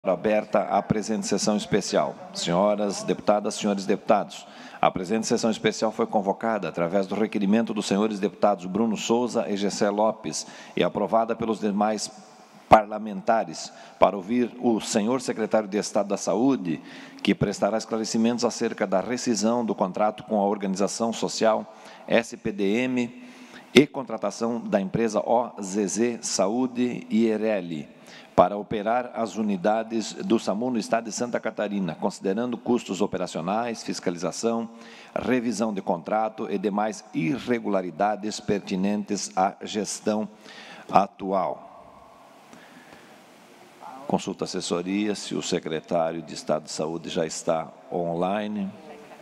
Aberta a presente sessão especial. Senhoras deputadas, senhores deputados, a presente sessão especial foi convocada através do requerimento dos senhores deputados Bruno Souza e Gessé Lopes e aprovada pelos demais parlamentares para ouvir o senhor secretário de Estado da Saúde, que prestará esclarecimentos acerca da rescisão do contrato com a organização social SPDM e contratação da empresa OZZ Saúde IRL para operar as unidades do SAMU no Estado de Santa Catarina, considerando custos operacionais, fiscalização, revisão de contrato e demais irregularidades pertinentes à gestão atual. Consulta a assessoria se o secretário de Estado de Saúde já está online.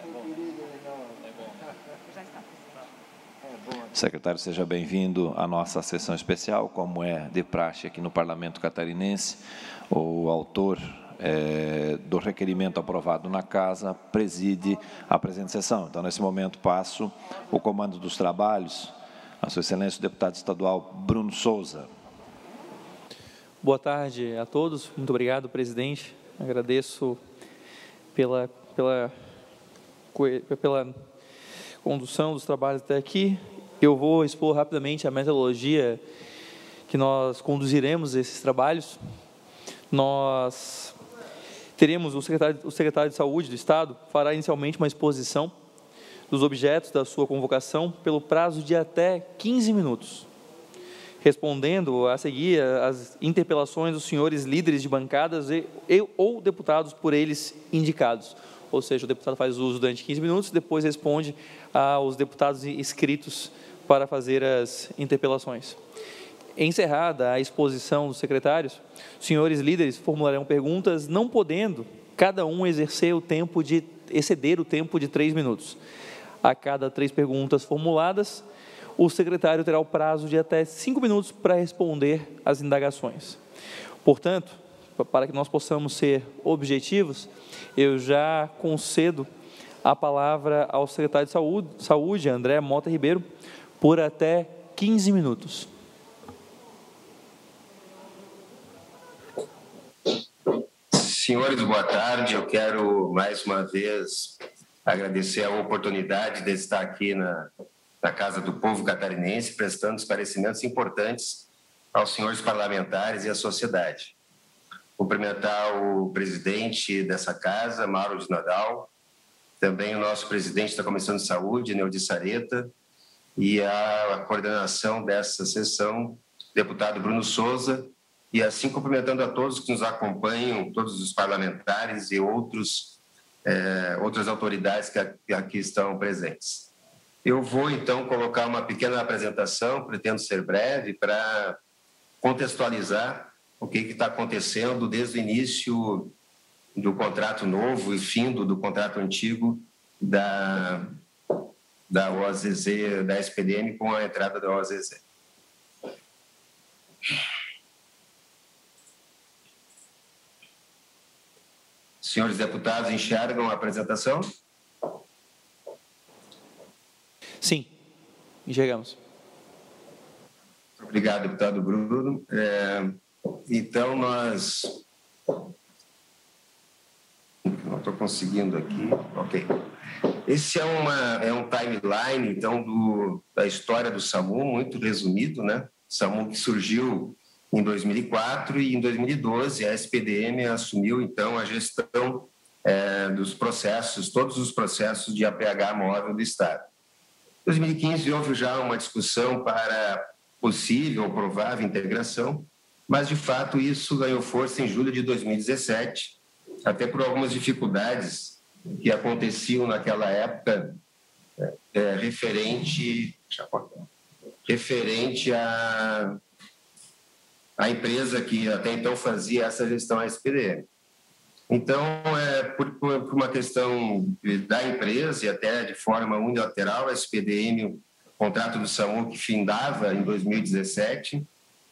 Secretário, seja bem-vindo à nossa sessão especial, como é de praxe aqui no Parlamento Catarinense. O autor do requerimento aprovado na Casa preside a presente sessão. Então, nesse momento, passo o comando dos trabalhos a Sua Excelência o deputado estadual Bruno Souza. Boa tarde a todos. Muito obrigado, presidente. Agradeço pela condução dos trabalhos até aqui. Eu vou expor rapidamente a metodologia que nós conduziremos esses trabalhos. Nós teremos o secretário de Saúde do Estado fará inicialmente uma exposição dos objetos da sua convocação pelo prazo de até 15 minutos, respondendo a seguir as interpelações dos senhores líderes de bancadas ou deputados por eles indicados. Ou seja, o deputado faz uso durante 15 minutos, depois responde aos deputados inscritos para fazer as interpelações. Encerrada a exposição dos secretários, os senhores líderes formularão perguntas, não podendo cada um exceder o tempo de 3 minutos. A cada 3 perguntas formuladas, o secretário terá o prazo de até 5 minutos para responder às indagações. Portanto, para que nós possamos ser objetivos, eu já concedo a palavra ao secretário de Saúde, André Mota Ribeiro, por até 15 minutos. Senhores, boa tarde. Eu quero, mais uma vez, agradecer a oportunidade de estar aqui na Casa do Povo Catarinense, prestando esclarecimentos importantes aos senhores parlamentares e à sociedade. Cumprimentar o presidente dessa casa, Mauro de Nadal, também o nosso presidente da Comissão de Saúde, Neudi Sareta, e a coordenação dessa sessão, deputado Bruno Souza, e assim cumprimentando a todos que nos acompanham, todos os parlamentares e outras autoridades que aqui estão presentes. Eu vou, então, colocar uma pequena apresentação, pretendo ser breve, para contextualizar o que está acontecendo desde o início do contrato novo e fim do contrato antigo da OZZ, da SPDM, com a entrada da OZZ. Senhores deputados, enxergam a apresentação? Sim, enxergamos. Obrigado, deputado Bruno. Então, nós... Não estou conseguindo aqui. Ok. Esse é um timeline, então, da história do SAMU, muito resumido, né? SAMU que surgiu em 2004 e em 2012 a SPDM assumiu, então, a gestão dos processos, todos os processos de APH móvel do Estado. Em 2015 houve já uma discussão para possível ou provável integração, mas, de fato, isso ganhou força em julho de 2017, até por algumas dificuldades que aconteciam naquela época referente à empresa que até então fazia essa gestão SPDM. Então, por uma questão da empresa e até de forma unilateral, a SPDM, o contrato do SAMU que findava em 2017,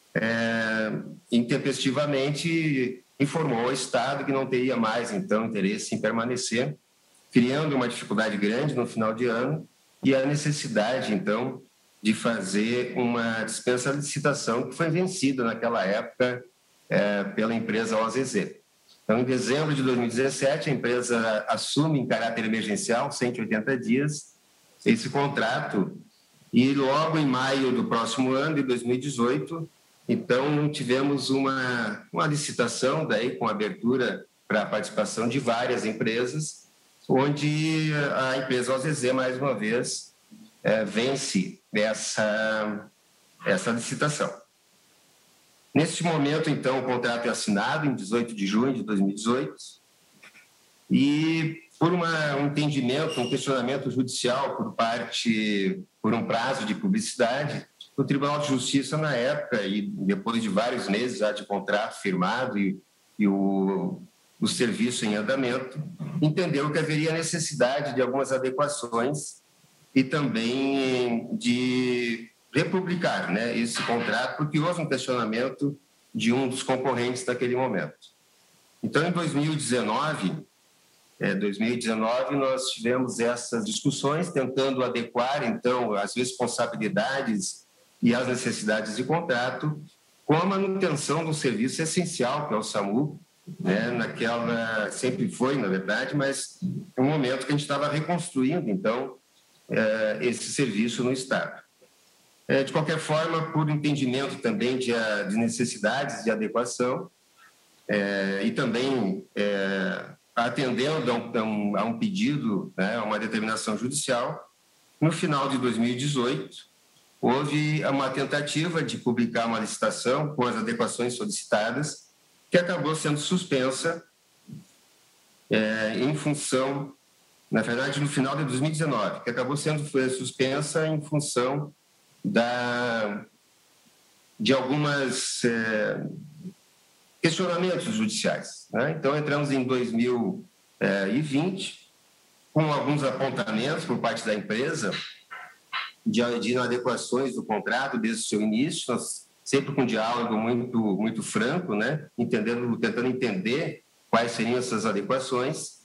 intempestivamente informou ao Estado que não teria mais, então, interesse em permanecer, criando uma dificuldade grande no final de ano e a necessidade, então, de fazer uma dispensa de licitação que foi vencida naquela época pela empresa OZZ. Então, em dezembro de 2017, a empresa assume em caráter emergencial, 180 dias, esse contrato, e logo em maio do próximo ano, de 2018, então tivemos uma licitação daí com abertura para a participação de várias empresas, onde a empresa OZZ, mais uma vez, vence essa licitação. Neste momento, então, o contrato é assinado em 18 de junho de 2018 e por um entendimento, um questionamento judicial por um prazo de publicidade, o Tribunal de Justiça, na época, e depois de vários meses já de contrato firmado e o serviço em andamento, entendeu que haveria necessidade de algumas adequações e também de republicar, né, esse contrato, porque houve um questionamento de um dos concorrentes naquele momento. Então, em 2019, nós tivemos essas discussões, tentando adequar, então, as responsabilidades e as necessidades de contrato com a manutenção de um serviço essencial, que é o SAMU, né, sempre foi, na verdade, mas é um momento que a gente estava reconstruindo, então, esse serviço no Estado. De qualquer forma, por entendimento também de necessidades de adequação e também atendendo a um pedido, né, a uma determinação judicial, no final de 2018, houve uma tentativa de publicar uma licitação com as adequações solicitadas, que acabou sendo suspensa em função, na verdade, no final de 2019, que acabou sendo suspensa em função de algumas questionamentos judiciais, né? Então, entramos em 2020 com alguns apontamentos por parte da empresa de inadequações do contrato desde o seu início, nós sempre com um diálogo muito franco, né? Tentando entender quais seriam essas adequações.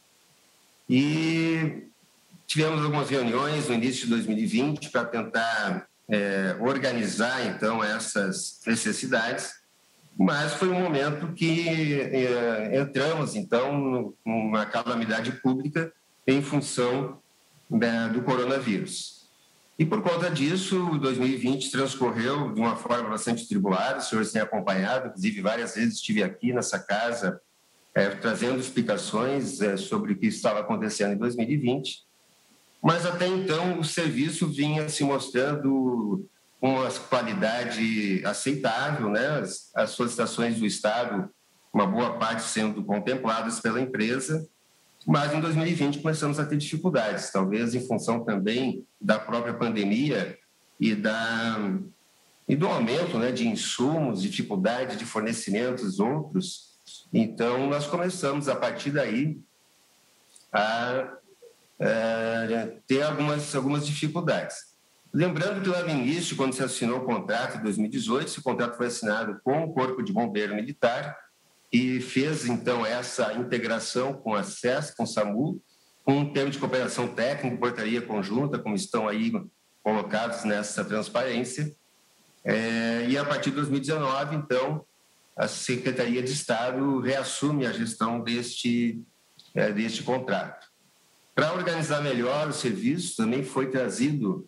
E tivemos algumas reuniões no início de 2020 para tentar organizar, então, essas necessidades, mas foi um momento que entramos, então, numa calamidade pública em função do coronavírus. E, por conta disso, 2020 transcorreu de uma forma bastante tribulada, os senhores têm acompanhado, inclusive várias vezes estive aqui nessa casa trazendo explicações sobre o que estava acontecendo em 2020, mas até então o serviço vinha se mostrando com uma qualidade aceitável, né? As solicitações do Estado, uma boa parte sendo contempladas pela empresa, mas em 2020 começamos a ter dificuldades, talvez em função também da própria pandemia e do aumento, né, de insumos, dificuldade de fornecimentos outros. Então, nós começamos, a partir daí, a ter algumas dificuldades. Lembrando que lá no início, quando se assinou o contrato em 2018, esse contrato foi assinado com o Corpo de Bombeiro Militar e fez, então, essa integração com a SESC, com o SAMU, com um termo de cooperação técnica, portaria conjunta, como estão aí colocados nessa transparência. E a partir de 2019, então, a Secretaria de Estado reassume a gestão deste contrato. Para organizar melhor o serviço, também foi trazido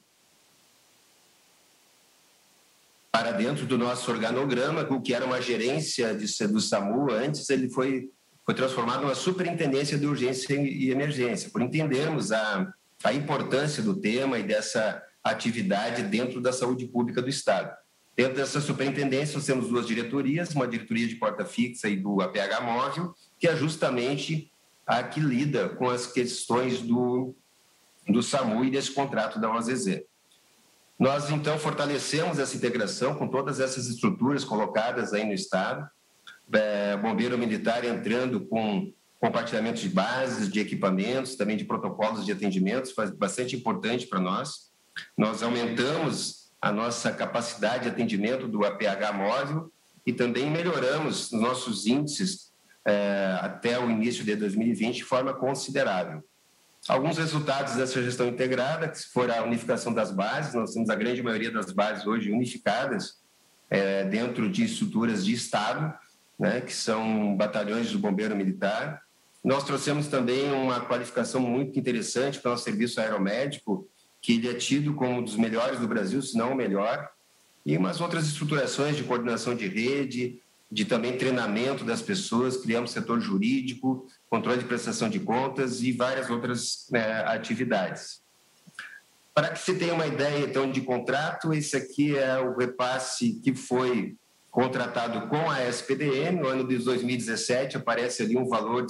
para dentro do nosso organograma, o que era uma gerência do SAMU, antes ele foi transformado numa superintendência de urgência e emergência, por entendermos a importância do tema e dessa atividade dentro da saúde pública do Estado. Dentro dessa superintendência, nós temos duas diretorias, uma diretoria de porta fixa e do APH móvel, que é justamente a que lida com as questões do SAMU e desse contrato da OZZ. Nós, então, fortalecemos essa integração com todas essas estruturas colocadas aí no Estado, Bombeiro Militar entrando com compartilhamento de bases, de equipamentos, também de protocolos de atendimento, foi bastante importante para nós. Nós aumentamos a nossa capacidade de atendimento do APH móvel e também melhoramos os nossos índices até o início de 2020 de forma considerável. Alguns resultados dessa gestão integrada, que foram a unificação das bases, nós temos a grande maioria das bases hoje unificadas dentro de estruturas de Estado, né, que são batalhões do Bombeiro Militar. Nós trouxemos também uma qualificação muito interessante para o nosso serviço aeromédico, que ele é tido como um dos melhores do Brasil, se não o melhor, e umas outras estruturações de coordenação de rede, de também treinamento das pessoas, criamos setor jurídico, controle de prestação de contas e várias outras atividades. Para que você tenha uma ideia, então, de contrato, esse aqui é o repasse que foi contratado com a SPDM. No ano de 2017, aparece ali um valor de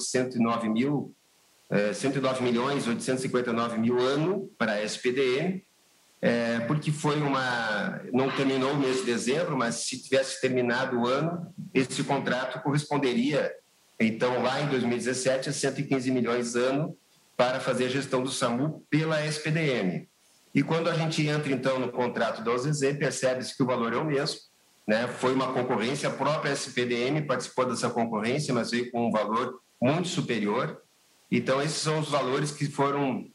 109.859.000 ano para a SPDM, porque foi não terminou o mês de dezembro, mas se tivesse terminado o ano, esse contrato corresponderia, então, lá em 2017, a 115 milhões ano para fazer a gestão do SAMU pela SPDM. E quando a gente entra, então, no contrato da OZZ, percebe-se que o valor é o mesmo, né? Foi uma concorrência, a própria SPDM participou dessa concorrência, mas veio com um valor muito superior. Então, esses são os valores que foram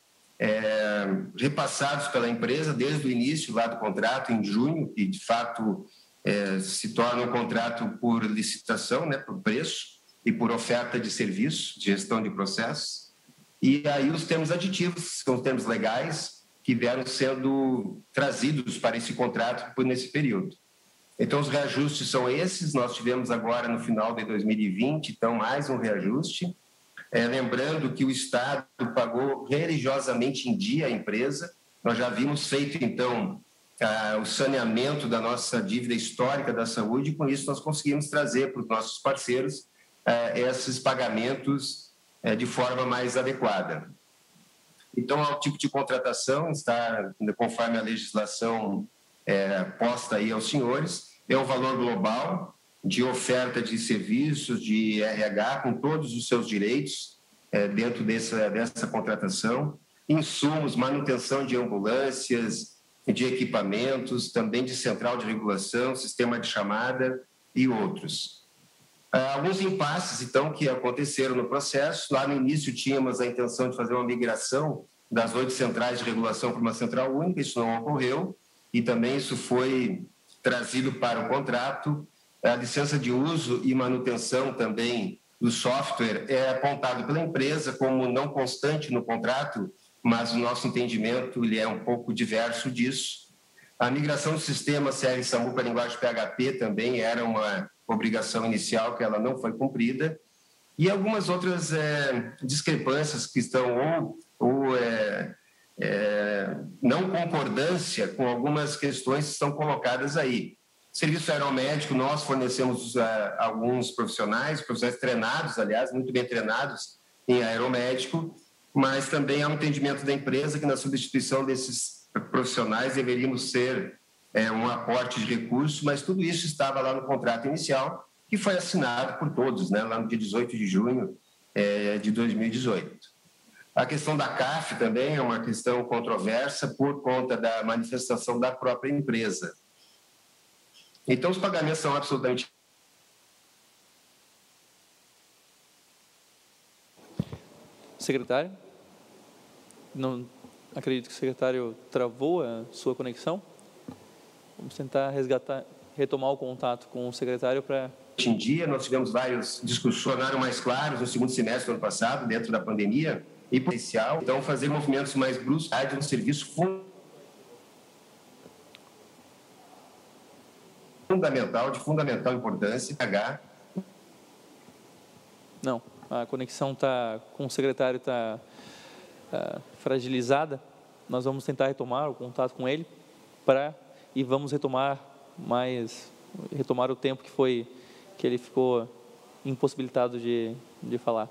repassados pela empresa desde o início lá do contrato, em junho, que de fato se torna um contrato por licitação, né, por preço e por oferta de serviço, de gestão de processos. E aí os termos aditivos, são os termos legais, que vieram sendo trazidos para esse contrato nesse período. Então, os reajustes são esses. Nós tivemos agora, no final de 2020, então, mais um reajuste. Lembrando que o Estado pagou religiosamente em dia a empresa. Nós já havíamos feito, então, o saneamento da nossa dívida histórica da saúde, e com isso nós conseguimos trazer para os nossos parceiros esses pagamentos de forma mais adequada. Então, o tipo de contratação está, conforme a legislação posta aí aos senhores, é um valor global de oferta de serviços, de RH, com todos os seus direitos dentro dessa contratação, insumos, manutenção de ambulâncias, de equipamentos, também de central de regulação, sistema de chamada e outros. Alguns impasses, então, que aconteceram no processo. Lá no início tínhamos a intenção de fazer uma migração das 8 centrais de regulação para uma central única, isso não ocorreu, e também isso foi trazido para o contrato. A licença de uso e manutenção também do software é apontado pela empresa como não constante no contrato, mas o nosso entendimento ele é um pouco diverso disso. A migração do sistema CR-SAMU para a linguagem PHP também era uma obrigação inicial que ela não foi cumprida, e algumas outras discrepâncias que estão ou não concordância com algumas questões que estão colocadas aí. Serviço aeromédico, nós fornecemos alguns profissionais treinados, aliás, muito bem treinados em aeromédico, mas também há um entendimento da empresa que na substituição desses profissionais deveríamos ser um aporte de recursos, mas tudo isso estava lá no contrato inicial, que foi assinado por todos, né, lá no dia 18 de junho de 2018. A questão da CAF também é uma questão controversa por conta da manifestação da própria empresa. Então, os pagamentos são absolutamente... Secretário? Não acredito que o secretário travou a sua conexão. Vamos tentar retomar o contato com o secretário para... Em dia, nós tivemos vários discussionários mais claros no segundo semestre do ano passado, dentro da pandemia, e potencial. Então, fazer movimentos mais bruscos de um serviço fundamental, de fundamental importância, pagar. Não, a conexão com o secretário está fragilizada. Nós vamos tentar retomar o contato com ele e vamos retomar o tempo que ele ficou impossibilitado de falar.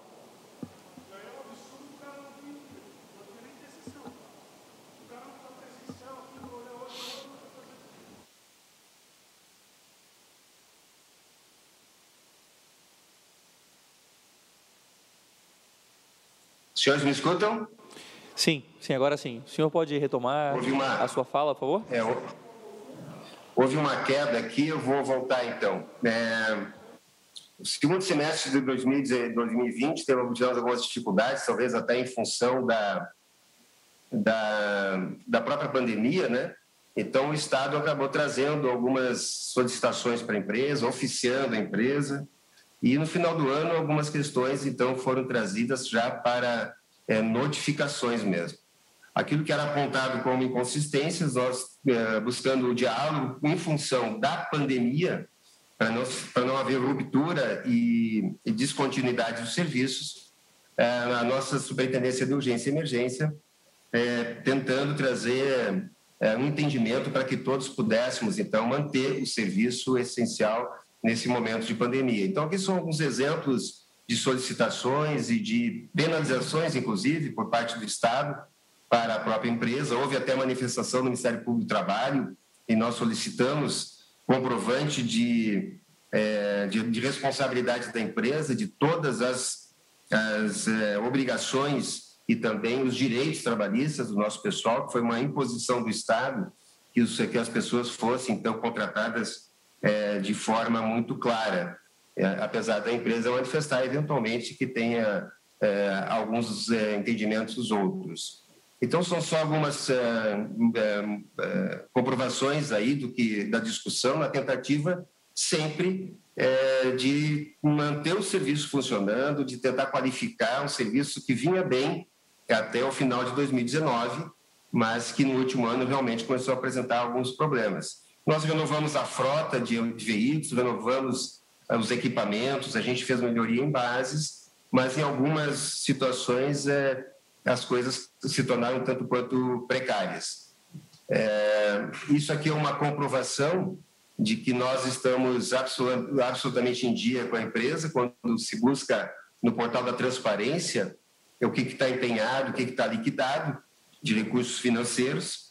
Os senhores me escutam? Sim, agora sim. O senhor pode retomar a sua fala, por favor? Houve uma queda aqui, eu vou voltar então. O segundo semestre de 2020 tivemos algumas dificuldades, talvez até em função da própria pandemia, né? Então, o Estado acabou trazendo algumas solicitações para a empresa, oficiando a empresa, E no final do ano, algumas questões, então, foram trazidas já para notificações mesmo. Aquilo que era apontado como inconsistências, nós buscando o diálogo em função da pandemia, para não haver ruptura e descontinuidade dos serviços, a nossa Superintendência de Urgência e Emergência, tentando trazer um entendimento para que todos pudéssemos, então, manter o serviço essencial nesse momento de pandemia. Então, aqui são alguns exemplos de solicitações e de penalizações, inclusive, por parte do Estado para a própria empresa. Houve até manifestação do Ministério Público do Trabalho e nós solicitamos comprovante de responsabilidade da empresa, de todas as obrigações e também os direitos trabalhistas do nosso pessoal, que foi uma imposição do Estado que as pessoas fossem, então, contratadas de forma muito clara, apesar da empresa manifestar, eventualmente, que tenha alguns entendimentos outros. Então, são só algumas comprovações aí da discussão, na tentativa sempre de manter o serviço funcionando, de tentar qualificar um serviço que vinha bem até o final de 2019, mas que no último ano realmente começou a apresentar alguns problemas. Nós renovamos a frota de veículos, renovamos os equipamentos, a gente fez melhoria em bases, mas em algumas situações as coisas se tornaram tanto quanto precárias. Isso aqui é uma comprovação de que nós estamos absolutamente em dia com a empresa, quando se busca no portal da transparência o que está empenhado, o que está liquidado de recursos financeiros.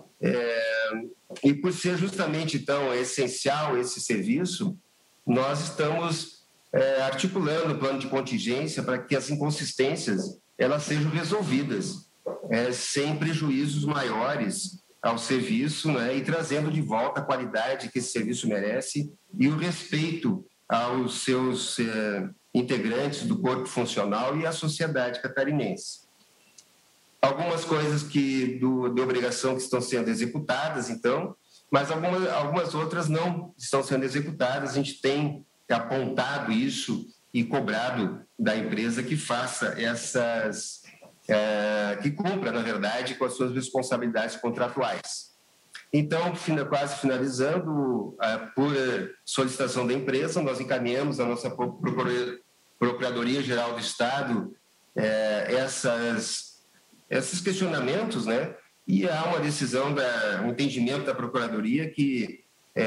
E por ser justamente, então, essencial esse serviço, nós estamos articulando o plano de contingência para que as inconsistências elas sejam resolvidas, sem prejuízos maiores ao serviço, né, e trazendo de volta a qualidade que esse serviço merece e o respeito aos seus integrantes do corpo funcional e à sociedade catarinense. Algumas coisas de obrigação que estão sendo executadas, então, mas algumas outras não estão sendo executadas. A gente tem apontado isso e cobrado da empresa que faça que cumpra, na verdade, com as suas responsabilidades contratuais. Então, quase finalizando, por solicitação da empresa, nós encaminhamos a nossa Procuradoria-Geral do Estado esses questionamentos, né? E há uma decisão, um entendimento da Procuradoria que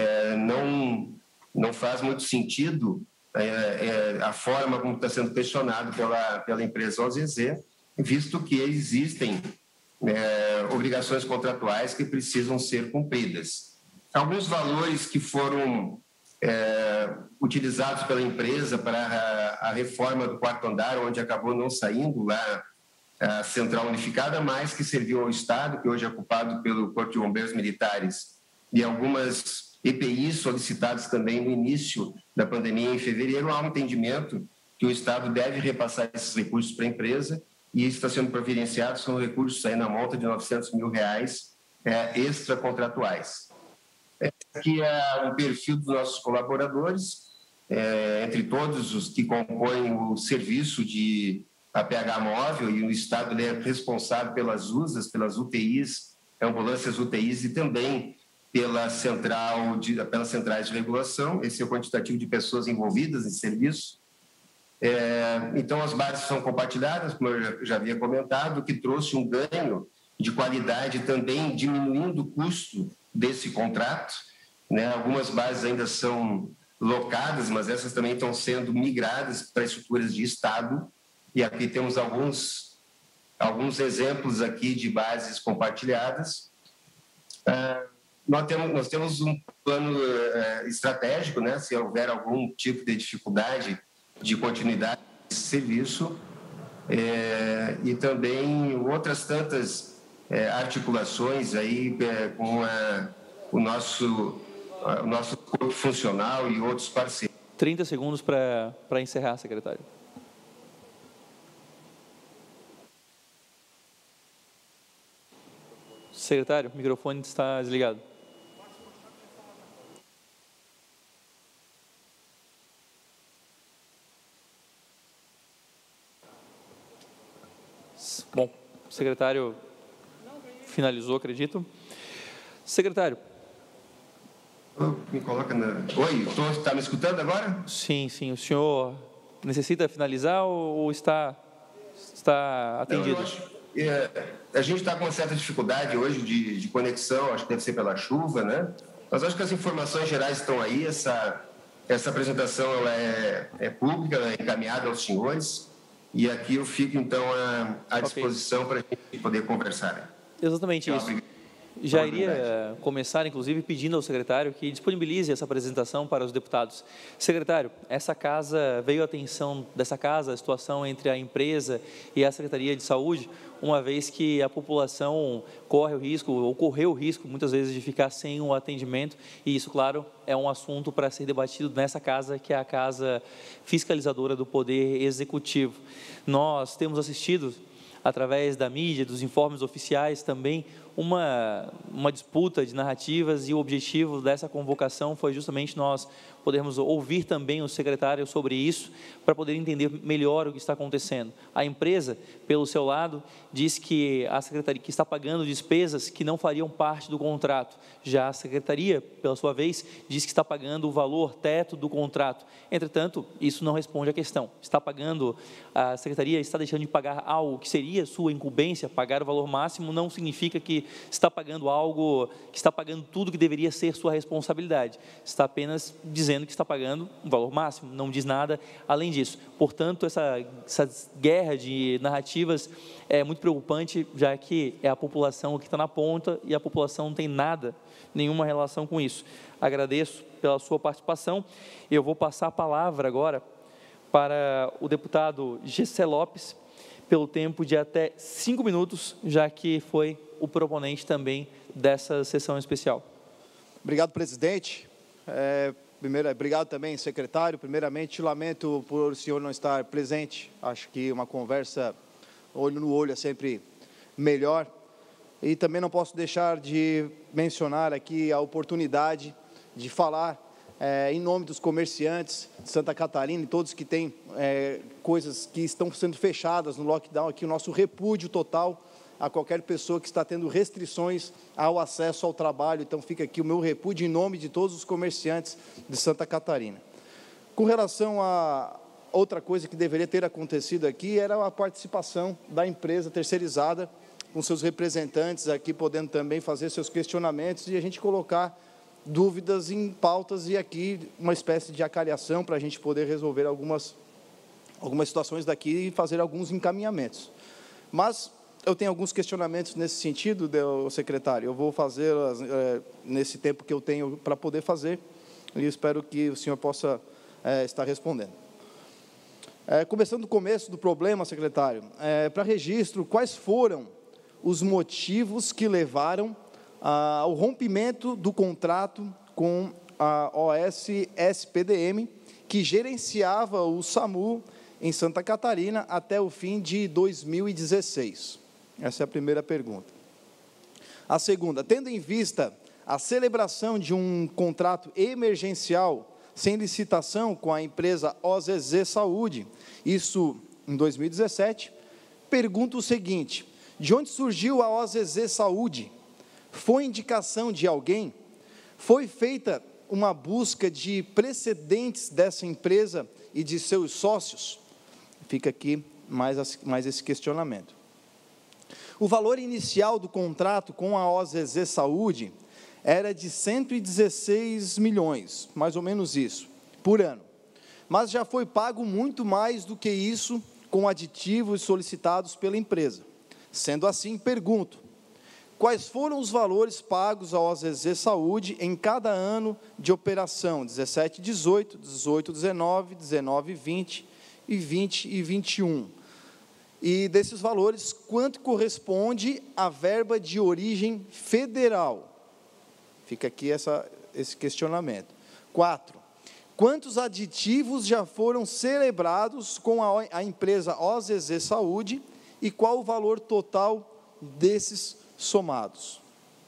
não faz muito sentido a forma como está sendo questionado pela empresa OZZ, visto que existem obrigações contratuais que precisam ser cumpridas. Alguns valores que foram utilizados pela empresa para a reforma do quarto andar, onde acabou não saindo lá a central unificada, mas que serviu ao Estado, que hoje é ocupado pelo Corpo de Bombeiros Militares, e algumas EPIs solicitadas também no início da pandemia, em fevereiro, há um entendimento que o Estado deve repassar esses recursos para a empresa, e está sendo providenciado, são recursos aí na monta de R$900 mil extracontratuais. Aqui é o perfil dos nossos colaboradores, entre todos os que compõem o serviço de APH móvel, e o Estado ele é responsável pelas USAs, pelas UTIs, ambulâncias UTIs, e também pelas centrais de regulação. Esse é o quantitativo de pessoas envolvidas em serviço. Então, as bases são compartilhadas, como eu já havia comentado, o que trouxe um ganho de qualidade também, diminuindo o custo desse contrato, né? Algumas bases ainda são locadas, mas essas também estão sendo migradas para estruturas de Estado, e aqui temos alguns exemplos aqui de bases compartilhadas. Nós temos um plano estratégico, né? Se houver algum tipo de dificuldade de continuidade desse serviço, e também outras tantas articulações aí com o nosso corpo funcional e outros parceiros. 30 segundos para encerrar, secretário. Secretário, o microfone está desligado. Bom, o secretário finalizou, acredito. Secretário. Me coloca na... Oi, está me escutando agora? Sim, sim. O senhor necessita finalizar ou está atendido? Não, eu acho, a gente está com uma certa dificuldade hoje de conexão, acho que deve ser pela chuva, né? Mas acho que as informações gerais estão aí, essa apresentação ela é pública, ela é encaminhada aos senhores, e aqui eu fico, então, à disposição para a gente poder conversar. Exatamente isso. Já iria começar, inclusive, pedindo ao secretário que disponibilize essa apresentação para os deputados. Secretário, essa casa, veio a atenção dessa casa, a situação entre a empresa e a Secretaria de Saúde, uma vez que a população corre o risco, ou correu o risco, muitas vezes, de ficar sem um atendimento, e isso, claro, é um assunto para ser debatido nessa casa, que é a casa fiscalizadora do Poder Executivo. Nós temos assistido, através da mídia, dos informes oficiais também, uma disputa de narrativas, e o objetivo dessa convocação foi justamente nós podermos ouvir também o secretário sobre isso, para poder entender melhor o que está acontecendo. A empresa, pelo seu lado, diz que a secretaria que está pagando despesas que não fariam parte do contrato. Já a secretaria, pela sua vez, diz que está pagando o valor teto do contrato. Entretanto, isso não responde à questão. Está pagando, a secretaria está deixando de pagar algo que seria sua incumbência, pagar o valor máximo não significa que está pagando algo, que está pagando tudo que deveria ser sua responsabilidade. Está apenas dizendo que está pagando um valor máximo, não diz nada além disso. Portanto, essa guerra de narrativas é muito preocupante, já que é a população que está na ponta e a população não tem nada, nenhuma relação com isso. Agradeço pela sua participação. Eu vou passar a palavra agora para o deputado Gessé Lopes, pelo tempo de até 5 minutos, já que foi o proponente também dessa sessão especial. Obrigado, presidente. Obrigado também, secretário. Primeiramente, lamento por o senhor não estar presente. Acho que uma conversa olho no olho é sempre melhor. E também não posso deixar de mencionar aqui a oportunidade de falar em nome dos comerciantes de Santa Catarina e todos que têm coisas que estão sendo fechadas no lockdown, aqui o nosso repúdio total a qualquer pessoa que está tendo restrições ao acesso ao trabalho. Então, fica aqui o meu repúdio em nome de todos os comerciantes de Santa Catarina. Com relação a outra coisa que deveria ter acontecido aqui, era a participação da empresa terceirizada, com seus representantes aqui, podendo também fazer seus questionamentos e a gente colocar dúvidas em pautas e aqui uma espécie de acalhação para a gente poder resolver algumas situações daqui e fazer alguns encaminhamentos. Mas eu tenho alguns questionamentos nesse sentido, secretário. Eu vou fazer nesse tempo que eu tenho para poder fazer e espero que o senhor possa estar respondendo. Começando do começo do problema, secretário, para registro, quais foram os motivos que levaram ao rompimento do contrato com a OS-SPDM, que gerenciava o SAMU em Santa Catarina até o fim de 2016? Essa é a primeira pergunta. A segunda, tendo em vista a celebração de um contrato emergencial sem licitação com a empresa OZZ Saúde, isso em 2017, pergunto o seguinte: de onde surgiu a OZZ Saúde? Foi indicação de alguém? Foi feita uma busca de precedentes dessa empresa e de seus sócios? Fica aqui mais esse questionamento. O valor inicial do contrato com a OZZ Saúde era de 116 milhões, mais ou menos isso, por ano. Mas já foi pago muito mais do que isso com aditivos solicitados pela empresa. Sendo assim, pergunto: quais foram os valores pagos à OZZ Saúde em cada ano de operação, 17 e 18, 18 e 19, 19 e 20 e 20 e 21? E desses valores, quanto corresponde à verba de origem federal? Fica aqui esse questionamento. 4. Quantos aditivos já foram celebrados com a empresa OZZ Saúde e qual o valor total desses somados?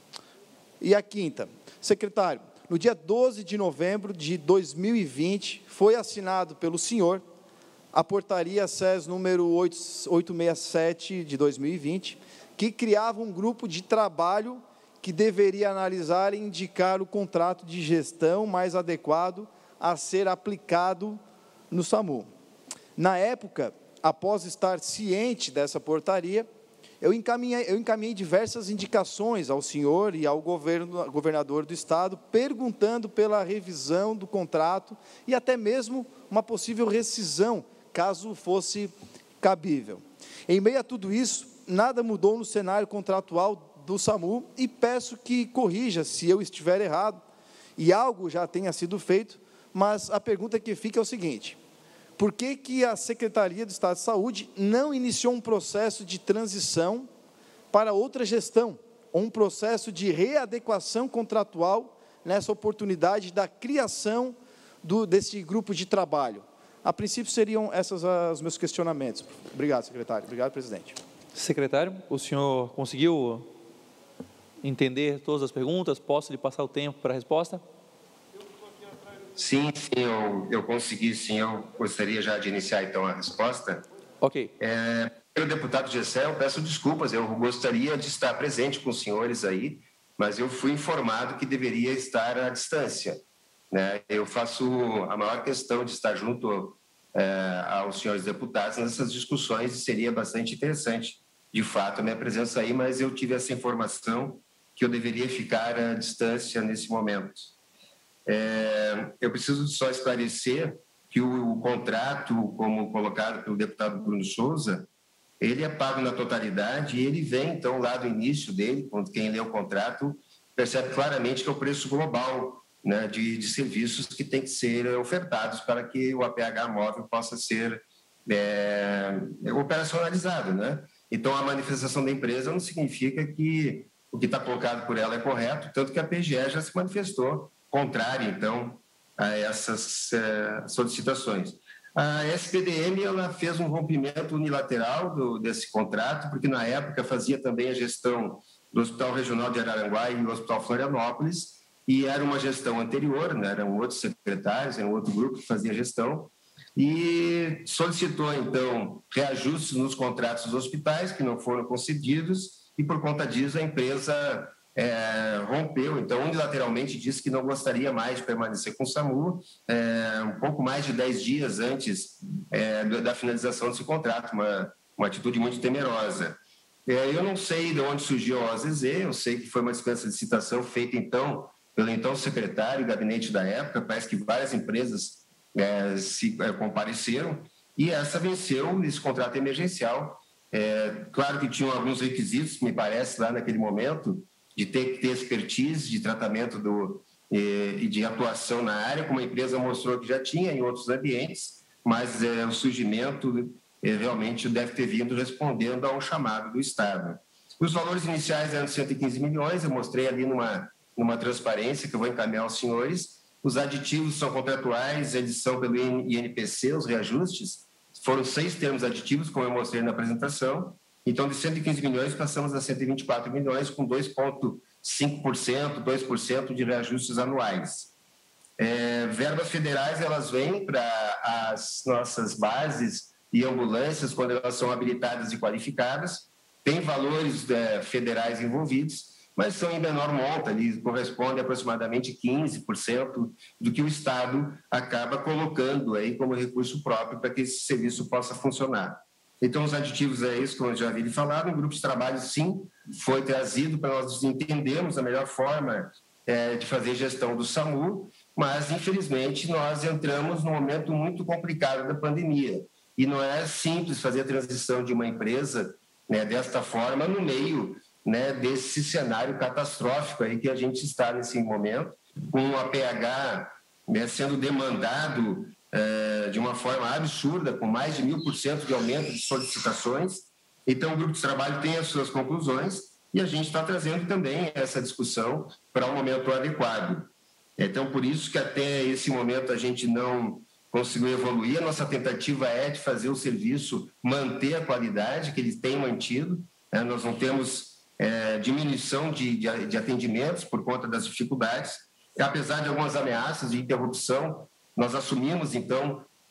E a quinta, secretário, no dia 12 de novembro de 2020, foi assinado pelo senhor a portaria SES número 867 de 2020, que criava um grupo de trabalho que deveria analisar e indicar o contrato de gestão mais adequado a ser aplicado no SAMU. Na época, após estar ciente dessa portaria, eu encaminhei diversas indicações ao senhor e ao governador do estado, perguntando pela revisão do contrato e até mesmo uma possível rescisão, caso fosse cabível. Em meio a tudo isso, nada mudou no cenário contratual do SAMU e peço que corrija se eu estiver errado e algo já tenha sido feito, mas a pergunta que fica é o seguinte: por que a Secretaria do Estado de Saúde não iniciou um processo de transição para outra gestão, ou um processo de readequação contratual nessa oportunidade da criação desse grupo de trabalho? A princípio, seriam esses os meus questionamentos. Obrigado, secretário. Obrigado, presidente. Secretário, o senhor conseguiu entender todas as perguntas? Posso lhe passar o tempo para a resposta? Sim, eu consegui, sim. Eu gostaria já de iniciar, então, a resposta. Ok. Pelo deputado Gessé, eu peço desculpas, eu gostaria de estar presente com os senhores aí, mas eu fui informado que deveria estar à distância, né? Eu faço a maior questão de estar junto aos senhores deputados nessas discussões, e seria bastante interessante, de fato, a minha presença aí, mas eu tive essa informação que eu deveria ficar à distância nesse momento. Eu preciso só esclarecer que o contrato, como colocado pelo deputado Bruno Souza, ele é pago na totalidade e ele vem, então, lá do início dele, quando quem lê o contrato percebe claramente que é o preço global, né, de serviços que tem que ser ofertados para que o APH móvel possa ser operacionalizado, né? Então, a manifestação da empresa não significa que o que está colocado por ela é correto, tanto que a PGE já se manifestou contrária, então, a essas solicitações. A SPDM ela fez um rompimento unilateral desse contrato, porque na época fazia também a gestão do Hospital Regional de Araranguá e do Hospital Florianópolis, e era uma gestão anterior, né? Eram outros secretários, era um outro grupo que fazia a gestão, e solicitou, então, reajustes nos contratos dos hospitais, que não foram concedidos, e por conta disso a empresa rompeu, então unilateralmente disse que não gostaria mais de permanecer com o SAMU, um pouco mais de 10 dias antes da finalização desse contrato, uma atitude muito temerosa. Eu não sei de onde surgiu a OZZ, eu sei que foi uma dispensa de licitação feita então pelo então secretário, gabinete da época, parece que várias empresas se compareceram, e essa venceu esse contrato emergencial. Claro que tinham alguns requisitos, me parece, lá naquele momento, de ter que ter expertise de tratamento e de atuação na área, como a empresa mostrou que já tinha em outros ambientes, mas o surgimento realmente deve ter vindo respondendo ao chamado do Estado. Os valores iniciais eram 115 milhões, eu mostrei ali numa transparência que eu vou encaminhar aos senhores. Os aditivos são contratuais, edição pelo INPC, os reajustes, foram 6 termos aditivos, como eu mostrei na apresentação. Então, de 115 milhões, passamos a 124 milhões, com 2,5%, 2% de reajustes anuais. Verbas federais, elas vêm para as nossas bases e ambulâncias, quando elas são habilitadas e qualificadas. Tem valores federais envolvidos, mas são em menor monta, eles correspondem a aproximadamente 15% do que o Estado acaba colocando aí como recurso próprio para que esse serviço possa funcionar. Então, os aditivos é isso, como eu já havia falado, o grupo de trabalho, sim, foi trazido para nós entendermos a melhor forma de fazer gestão do SAMU, mas, infelizmente, nós entramos num momento muito complicado da pandemia, e não é simples fazer a transição de uma empresa, né, desta forma, no meio, né, desse cenário catastrófico aí que a gente está nesse momento, com o APH, né, sendo demandado de uma forma absurda, com mais de 1000% de aumento de solicitações. Então, o grupo de trabalho tem as suas conclusões e a gente está trazendo também essa discussão para um momento adequado. Então, por isso que até esse momento a gente não conseguiu evoluir. A nossa tentativa é de fazer o serviço manter a qualidade que ele tem mantido, né? Nós não temos diminuição de atendimentos por conta das dificuldades. Apesar de algumas ameaças de interrupção, nós assumimos, então,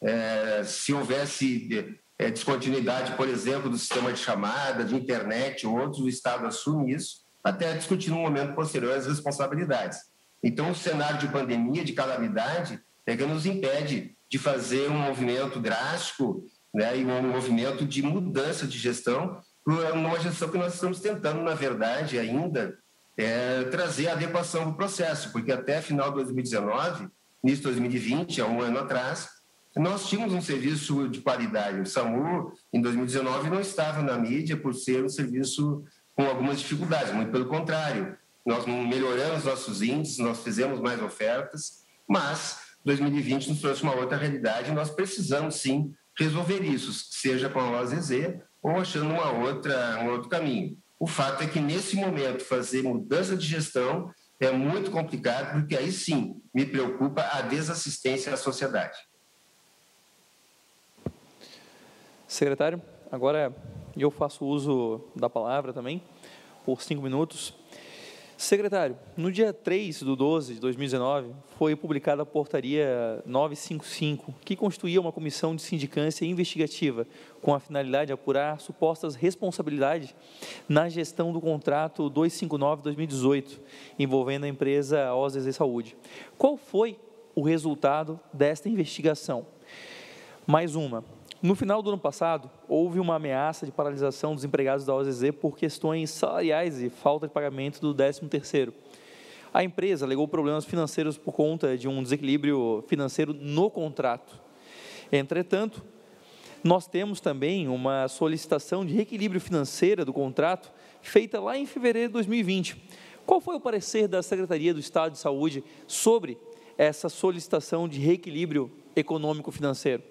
se houvesse descontinuidade, por exemplo, do sistema de chamada, de internet ou outros, o Estado assume isso, até discutir no momento posterior as responsabilidades. Então, o cenário de pandemia, de calamidade, é que nos impede de fazer um movimento drástico, né, e um movimento de mudança de gestão, numa gestão que nós estamos tentando, na verdade, ainda trazer a adequação do processo, porque até final de 2019, início de 2020, há um ano atrás, nós tínhamos um serviço de qualidade. O SAMU, em 2019, não estava na mídia por ser um serviço com algumas dificuldades, muito pelo contrário. Nós melhoramos nossos índices, nós fizemos mais ofertas, mas 2020 nos trouxe uma outra realidade e nós precisamos, sim, resolver isso, seja com a OZZ ou achando um outro caminho. O fato é que, nesse momento, fazer mudança de gestão é muito complicado, porque aí, sim, me preocupa a desassistência à sociedade. Secretário, agora eu faço uso da palavra também, por 5 minutos. Secretário, no dia 3/12 de 2019, foi publicada a portaria 955, que constituía uma comissão de sindicância investigativa com a finalidade de apurar supostas responsabilidades na gestão do contrato 259-2018, envolvendo a empresa OZZ Saúde. Qual foi o resultado desta investigação? Mais uma. No final do ano passado, houve uma ameaça de paralisação dos empregados da OZZ por questões salariais e falta de pagamento do 13º. A empresa alegou problemas financeiros por conta de um desequilíbrio financeiro no contrato. Entretanto, nós temos também uma solicitação de reequilíbrio financeiro do contrato feita lá em fevereiro de 2020. Qual foi o parecer da Secretaria do Estado de Saúde sobre essa solicitação de reequilíbrio econômico-financeiro?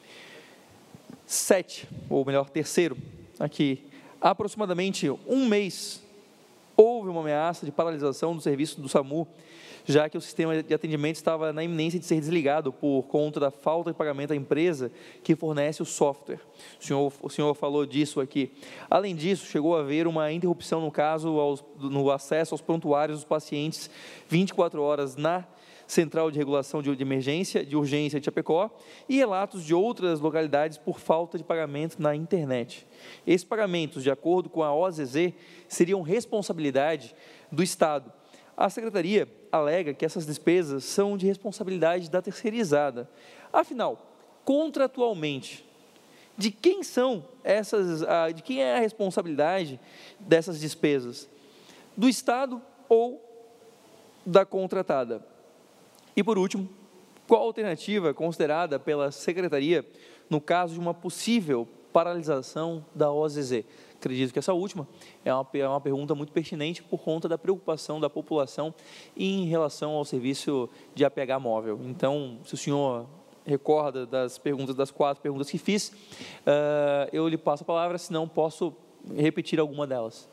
7, ou melhor, terceiro, aqui, aproximadamente um mês, houve uma ameaça de paralisação do serviço do SAMU, já que o sistema de atendimento estava na iminência de ser desligado por conta da falta de pagamento à empresa que fornece o software. O senhor falou disso aqui. Além disso, chegou a haver uma interrupção no acesso aos prontuários dos pacientes 24 horas na Central de Regulação de Emergência, de Urgência de Chapecó, e relatos de outras localidades por falta de pagamento na internet. Esses pagamentos, de acordo com a OZZ, seriam responsabilidade do Estado. A Secretaria alega que essas despesas são de responsabilidade da terceirizada. Afinal, contratualmente, de quem é a responsabilidade dessas despesas? Do Estado ou da contratada? E, por último, qual a alternativa considerada pela Secretaria no caso de uma possível paralisação da OZZ? Acredito que essa última é uma pergunta muito pertinente por conta da preocupação da população em relação ao serviço de APH móvel. Então, se o senhor recorda das 4 perguntas que fiz, eu lhe passo a palavra, senão posso repetir alguma delas.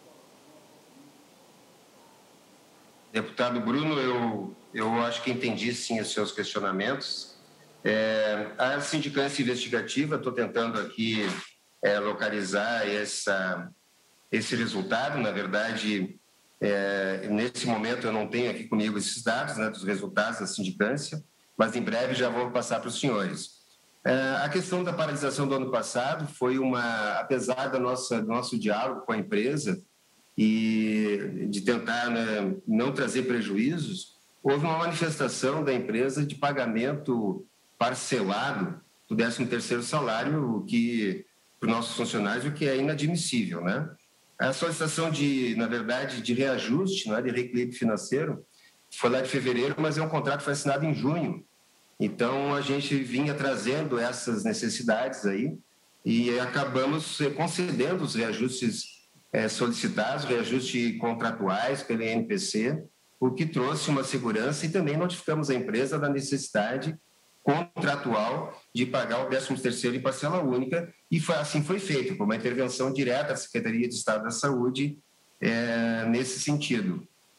Deputado Bruno, eu acho que entendi, sim, os seus questionamentos. A sindicância investigativa, estou tentando aqui localizar esse resultado. Na verdade, nesse momento eu não tenho aqui comigo esses dados, né, dos resultados da sindicância, mas em breve já vou passar para os senhores. A questão da paralisação do ano passado foi apesar do nosso diálogo com a empresa, e de tentar, né, não trazer prejuízos, houve uma manifestação da empresa de pagamento parcelado do 13º salário, o que, para os nossos funcionários, o que é inadmissível, né? A solicitação na verdade, de reajuste, né, de reequilíbrio financeiro, foi lá de fevereiro, mas um contrato que foi assinado em junho. Então, a gente vinha trazendo essas necessidades aí e acabamos concedendo os reajustes solicitados, reajustes contratuais pelo INPC, o que trouxe uma segurança, e também notificamos a empresa da necessidade contratual de pagar o 13º em parcela única, e assim foi feito, por uma intervenção direta da Secretaria de Estado da Saúde nesse sentido.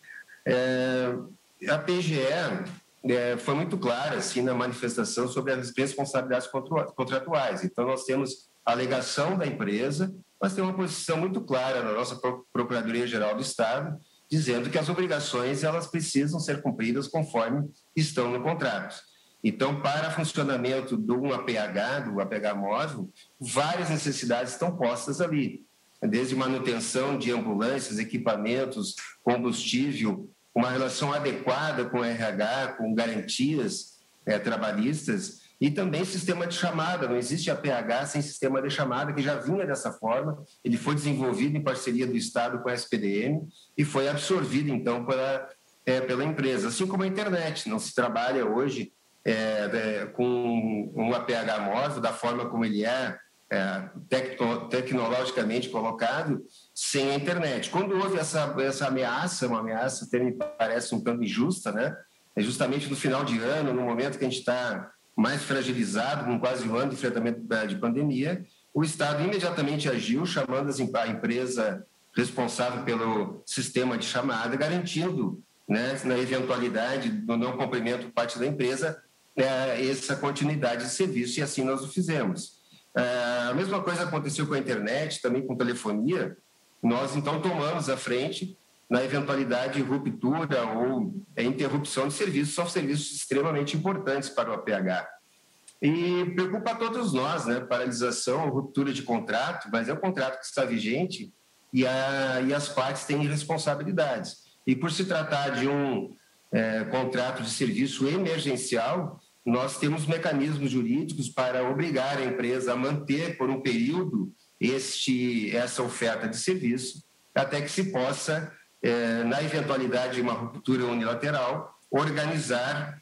A PGE foi muito clara assim, na manifestação sobre as responsabilidades contratuais. Então, nós temos a alegação da empresa, mas tem uma posição muito clara na nossa Procuradoria-Geral do Estado, dizendo que as obrigações elas precisam ser cumpridas conforme estão no contrato. Então, para funcionamento do APH móvel, várias necessidades estão postas ali, desde manutenção de ambulâncias, equipamentos, combustível, uma relação adequada com o RH, com garantias trabalhistas, e também sistema de chamada. Não existe APH sem sistema de chamada, que já vinha dessa forma. Ele foi desenvolvido em parceria do Estado com a SPDM e foi absorvido, então, pela empresa. Assim como a internet, não se trabalha hoje com um APH móvel da forma como ele tecnologicamente colocado, sem a internet. Quando houve essa ameaça, uma ameaça até me parece um tanto injusta, né? É justamente no final de ano, no momento que a gente está mais fragilizado, com quase um ano de enfrentamento de pandemia, o Estado imediatamente agiu, chamando a empresa responsável pelo sistema de chamada, garantindo, né, na eventualidade do não cumprimento por parte da empresa, essa continuidade de serviço, e assim nós o fizemos. A mesma coisa aconteceu com a internet, também com telefonia. Nós, então, tomamos a frente na eventualidade de ruptura ou interrupção de serviços. São serviços extremamente importantes para o APH. E preocupa a todos nós, né? Paralisação, ruptura de contrato, mas é um contrato que está vigente e as partes têm responsabilidades. E por se tratar de um contrato de serviço emergencial, nós temos mecanismos jurídicos para obrigar a empresa a manter por um período essa oferta de serviço, até que se possa, na eventualidade de uma ruptura unilateral, organizar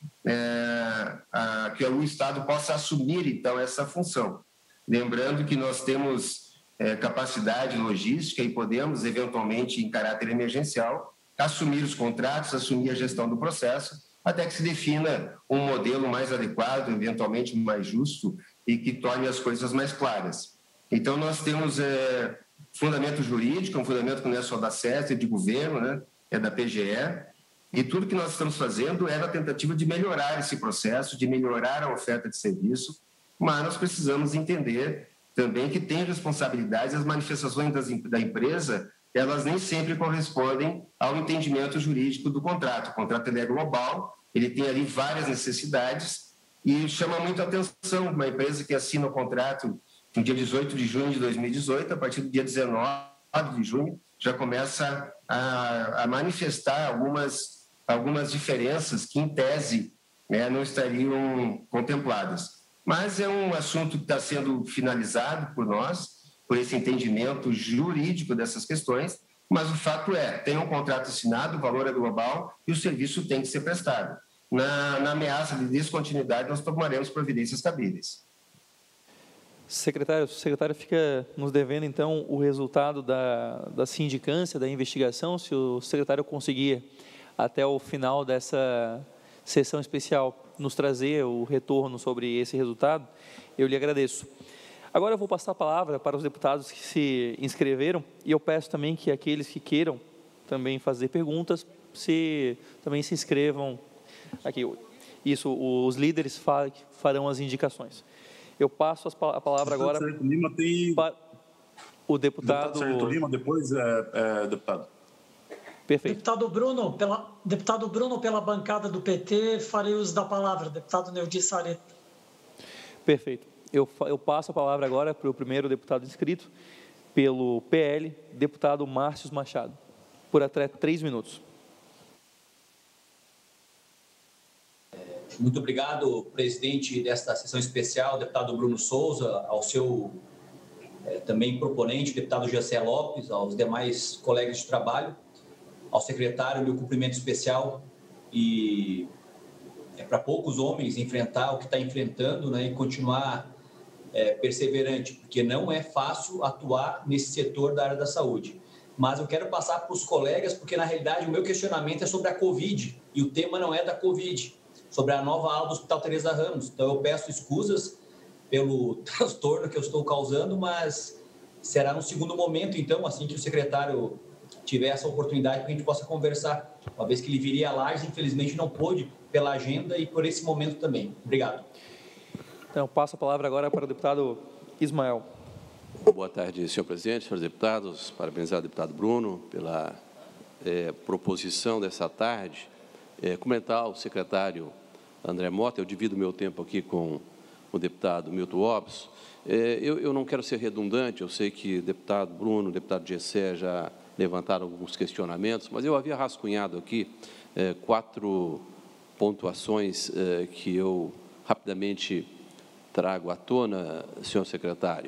que o Estado possa assumir, então, essa função. Lembrando que nós temos capacidade logística e podemos, eventualmente, em caráter emergencial, assumir os contratos, assumir a gestão do processo, até que se defina um modelo mais adequado, eventualmente mais justo e que torne as coisas mais claras. Então, nós temos fundamento jurídico, um fundamento que não é só da SESC, é de governo, né? É da PGE, e tudo que nós estamos fazendo é na tentativa de melhorar esse processo, de melhorar a oferta de serviço, mas nós precisamos entender também que tem responsabilidades, as manifestações da empresa, elas nem sempre correspondem ao entendimento jurídico do contrato. O contrato é global, ele tem ali várias necessidades e chama muito a atenção uma empresa que assina o contrato no dia 18 de junho de 2018, a partir do dia 19 de junho, já começa a manifestar algumas diferenças que, em tese, não estariam contempladas. Mas é um assunto que está sendo finalizado por nós, por esse entendimento jurídico dessas questões, mas o fato tem um contrato assinado, o valor é global e o serviço tem que ser prestado. Na ameaça de descontinuidade, nós tomaremos providências cabíveis. Secretário, o secretário fica nos devendo, então, o resultado da sindicância, da investigação, se o secretário conseguir, até o final dessa sessão especial, nos trazer o retorno sobre esse resultado, eu lhe agradeço. Agora eu vou passar a palavra para os deputados que se inscreveram e eu peço também que aqueles que queiram também fazer perguntas, também se inscrevam aqui. Isso, os líderes farão as indicações. Eu passo a palavra agora para o deputado... Sargento Lima, depois deputado. Perfeito. Deputado Bruno, pela bancada do PT, farei uso da palavra. Deputado Neudi Sareta. Perfeito. Eu passo a palavra agora para o primeiro deputado inscrito, pelo PL, deputado Márcio Machado, por até 3 minutos. Muito obrigado, presidente desta sessão especial, deputado Bruno Souza, ao seu também proponente, deputado Jessé Lopes, aos demais colegas de trabalho, ao secretário, meu cumprimento especial. E é para poucos homens enfrentar o que está enfrentando, né, e continuar perseverante, porque não é fácil atuar nesse setor da área da saúde. Mas eu quero passar para os colegas, porque na realidade o meu questionamento é sobre a Covid, e o tema não é da Covid, sobre a nova ala do Hospital Teresa Ramos. Então eu peço escusas pelo transtorno que eu estou causando, mas será no segundo momento, então, assim que o secretário tiver essa oportunidade, para que a gente possa conversar, uma vez que ele viria a Lages, infelizmente não pôde pela agenda e por esse momento também. Obrigado. Então, passo a palavra agora para o deputado Ismael. Boa tarde, senhor presidente, senhores deputados. Parabenizar o deputado Bruno pela proposição dessa tarde. Comentar ao secretário André Mota, eu divido meu tempo aqui com o deputado Milton Ops. Eu não quero ser redundante, eu sei que o deputado Bruno, o deputado Gessé já levantaram alguns questionamentos, mas eu havia rascunhado aqui 4 pontuações que eu rapidamente trago à tona, senhor secretário.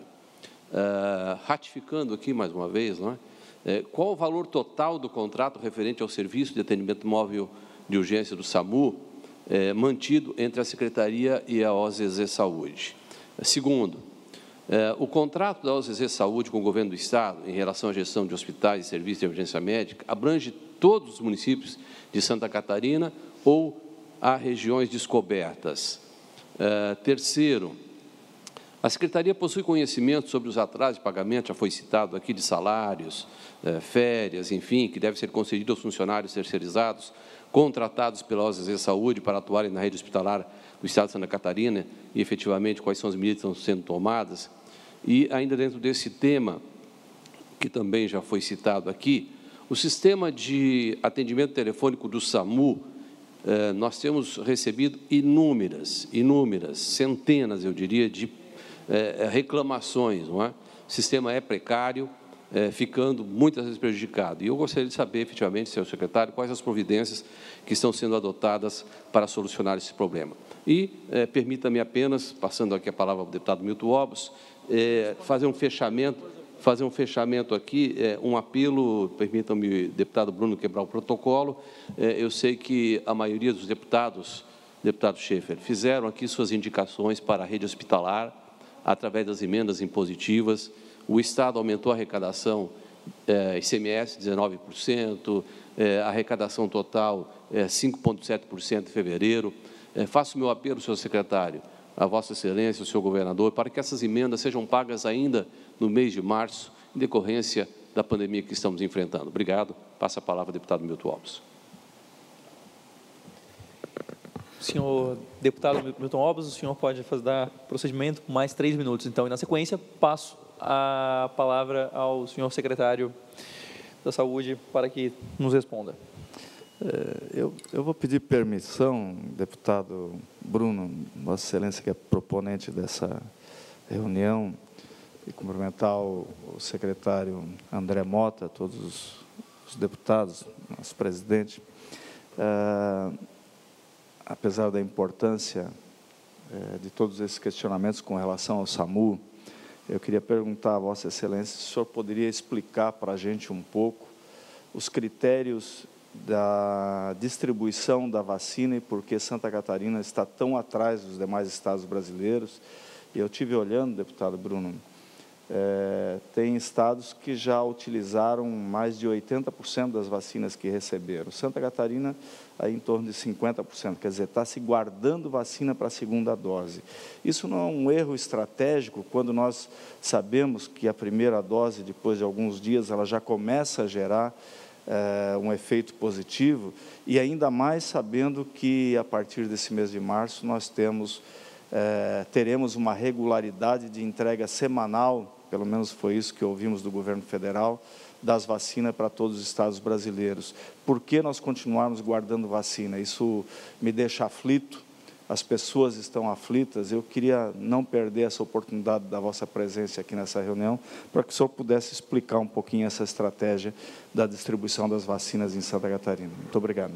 Ratificando aqui, mais uma vez, não é? Qual o valor total do contrato referente ao serviço de atendimento móvel de urgência do SAMU mantido entre a Secretaria e a OZZ Saúde? Segundo, o contrato da OZZ Saúde com o Governo do Estado em relação à gestão de hospitais e serviços de emergência médica abrange todos os municípios de Santa Catarina ou há regiões descobertas? Terceiro, a Secretaria possui conhecimento sobre os atrasos de pagamento, já foi citado aqui, de salários, férias, enfim, que deve ser concedido aos funcionários terceirizados contratados pela OZZ Saúde para atuarem na rede hospitalar do Estado de Santa Catarina e, efetivamente, quais são as medidas que estão sendo tomadas. E, ainda dentro desse tema, que também já foi citado aqui, o sistema de atendimento telefônico do SAMU, nós temos recebido inúmeras, centenas, eu diria, de reclamações, não é? O sistema é precário, ficando muitas vezes prejudicado. E eu gostaria de saber, efetivamente, senhor secretário, quais as providências que estão sendo adotadas para solucionar esse problema. E permita-me apenas, passando aqui a palavra ao deputado Milton Ops, fazer um fechamento aqui, um apelo, permitam-me, deputado Bruno, quebrar o protocolo. Eu sei que a maioria dos deputados, deputado Schaeffer, fizeram aqui suas indicações para a rede hospitalar, através das emendas impositivas. O Estado aumentou a arrecadação, ICMS 19%, a arrecadação total 5,7% em fevereiro. Faço o meu apelo, senhor secretário, a Vossa Excelência, o senhor governador, para que essas emendas sejam pagas ainda no mês de março, em decorrência da pandemia que estamos enfrentando. Obrigado. Passa a palavra ao deputado Milton Ops. Senhor deputado Milton Ops, o senhor pode dar procedimento por mais 3 minutos. Então, e na sequência, passo a palavra ao senhor secretário da Saúde para que nos responda. Eu vou pedir permissão, deputado Bruno, Vossa Excelência, que é proponente dessa reunião, e cumprimentar o secretário André Mota, todos os deputados, nosso presidente. Apesar da importância de todos esses questionamentos com relação ao SAMU, eu queria perguntar a Vossa Excelência se o senhor poderia explicar para a gente um pouco os critérios da distribuição da vacina e por que Santa Catarina está tão atrás dos demais estados brasileiros. E eu estive olhando, deputado Bruno, tem estados que já utilizaram mais de 80% das vacinas que receberam. Santa Catarina, aí em torno de 50%, quer dizer, está se guardando vacina para a segunda dose. Isso não é um erro estratégico, quando nós sabemos que a primeira dose, depois de alguns dias, ela já começa a gerar um efeito positivo, e ainda mais sabendo que, a partir desse mês de março, nós teremos uma regularidade de entrega semanal, pelo menos foi isso que ouvimos do governo federal, das vacinas para todos os estados brasileiros. Por que nós continuarmos guardando vacina? Isso me deixa aflito, as pessoas estão aflitas. Eu queria não perder essa oportunidade da vossa presença aqui nessa reunião, para que o senhor pudesse explicar um pouquinho essa estratégia da distribuição das vacinas em Santa Catarina. Muito obrigado.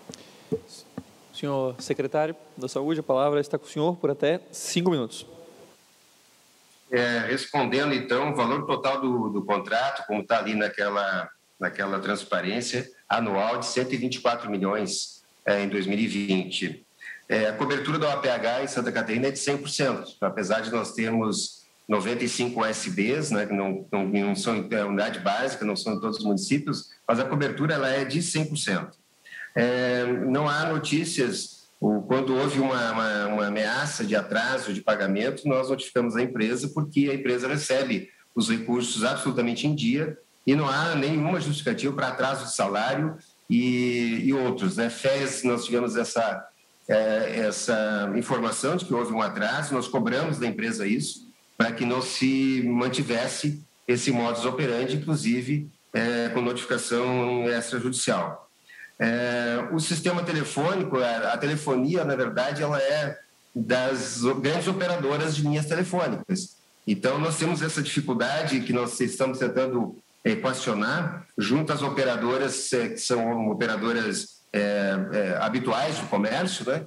Senhor secretário da Saúde, a palavra está com o senhor por até 5 minutos. Respondendo, então, o valor total do contrato, como está ali naquela transparência, anual de 124 milhões em 2020. A cobertura da OPH em Santa Catarina é de 100%, apesar de nós termos 95 USBs, né, que não são unidade básica, não são em todos os municípios, mas a cobertura ela é de 100%. Não há notícias. Quando houve uma ameaça de atraso de pagamento, nós notificamos a empresa, porque a empresa recebe os recursos absolutamente em dia e não há nenhuma justificativa para atraso de salário e outros. FES, nós tivemos essa informação de que houve um atraso, nós cobramos da empresa isso, para que não se mantivesse esse modus operandi, inclusive com notificação extrajudicial. O sistema telefônico, a telefonia, na verdade, ela é das grandes operadoras de linhas telefônicas. Então, nós temos essa dificuldade que nós estamos tentando equacionar junto às operadoras que são operadoras habituais do comércio, né,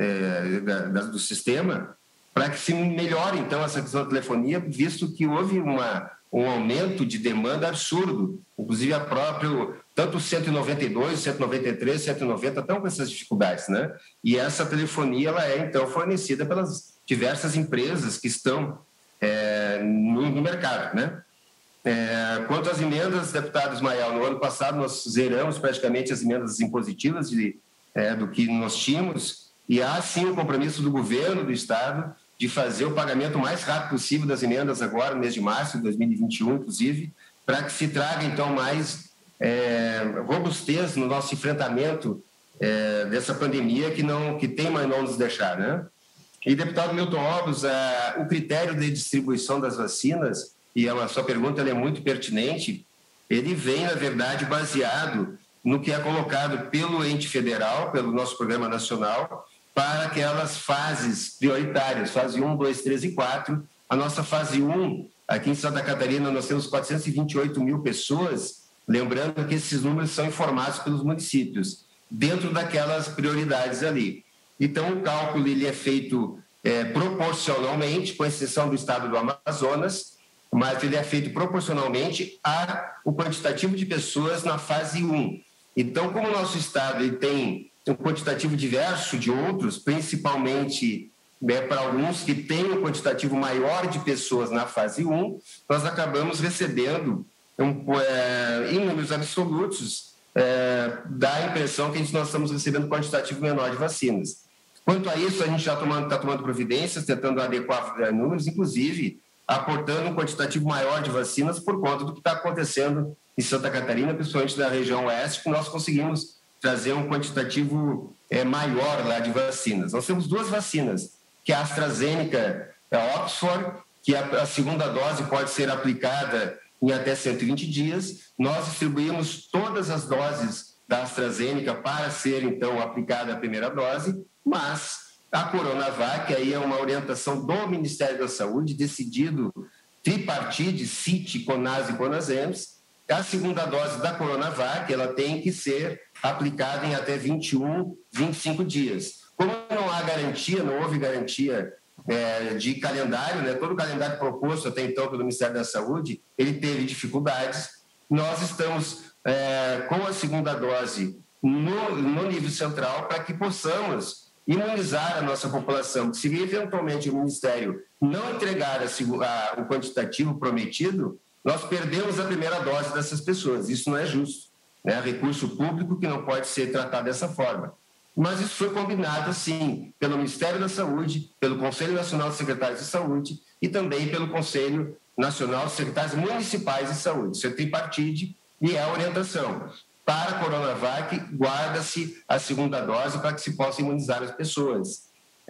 do sistema, para que se melhore, então, essa questão da telefonia, visto que houve um aumento de demanda absurdo. Inclusive, tanto o 192, 193, 190 estão com essas dificuldades, né? E essa telefonia, ela é, então, fornecida pelas diversas empresas que estão no mercado, né? Quanto às emendas, deputado Ismael, no ano passado nós zeramos praticamente as emendas impositivas do que nós tínhamos, e há, sim, um compromisso do governo do Estado de fazer o pagamento o mais rápido possível das emendas agora, no mês de março de 2021, inclusive, para que se traga, então, mais robustez no nosso enfrentamento dessa pandemia que tem mais não nos deixar, né? E, deputado Milton Obos, o critério de distribuição das vacinas, e a sua pergunta ela é muito pertinente, ele vem, na verdade, baseado no que é colocado pelo ente federal, pelo nosso programa nacional, para aquelas fases prioritárias, fase 1, 2, 3 e 4. A nossa fase 1, aqui em Santa Catarina, nós temos 428 mil pessoas, lembrando que esses números são informados pelos municípios, dentro daquelas prioridades ali. Então, o cálculo ele é feito proporcionalmente, com exceção do estado do Amazonas, mas ele é feito proporcionalmente ao quantitativo de pessoas na fase 1. Então, como o nosso estado ele tem um quantitativo diverso de outros, principalmente para alguns que têm um quantitativo maior de pessoas na fase 1, nós acabamos recebendo, em números absolutos, dá a impressão que nós estamos recebendo um quantitativo menor de vacinas. Quanto a isso, a gente já está tomando providências, tentando adequar números, inclusive aportando um quantitativo maior de vacinas por conta do que está acontecendo em Santa Catarina, principalmente na região oeste, que nós conseguimos trazer um quantitativo maior lá de vacinas. Nós temos 2 vacinas, que é a AstraZeneca, a Oxford, que a segunda dose pode ser aplicada em até 120 dias. Nós distribuímos todas as doses da AstraZeneca para ser, então, aplicada a primeira dose, mas a Coronavac, aí é uma orientação do Ministério da Saúde, decidido tripartite, CIT, CONAS e CONASEMS. A segunda dose da Coronavac, ela tem que ser aplicada em até 21, 25 dias. Como não há garantia, não houve garantia de calendário, né? Todo o calendário proposto até então pelo Ministério da Saúde, ele teve dificuldades. Nós estamos com a segunda dose no nível central para que possamos imunizar a nossa população. Se eventualmente o Ministério não entregar o quantitativo prometido, nós perdemos a primeira dose dessas pessoas. Isso não é justo, né? Recurso público que não pode ser tratado dessa forma. Mas isso foi combinado, sim, pelo Ministério da Saúde, pelo Conselho Nacional de Secretários de Saúde e também pelo Conselho Nacional de Secretários Municipais de Saúde. Isso é tripartite e é a orientação. Para a Coronavac, guarda-se a segunda dose para que se possa imunizar as pessoas.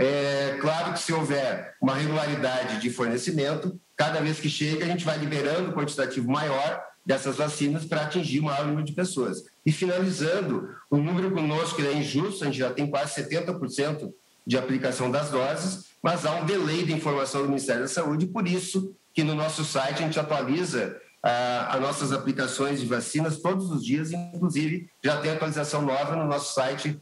É claro que se houver uma regularidade de fornecimento, cada vez que chega a gente vai liberando um quantitativo maior dessas vacinas para atingir o maior número de pessoas. E finalizando, o número conosco é injusto, a gente já tem quase 70% de aplicação das doses, mas há um delay de informação do Ministério da Saúde, por isso que no nosso site a gente atualiza as nossas aplicações de vacinas todos os dias, inclusive já tem atualização nova no nosso site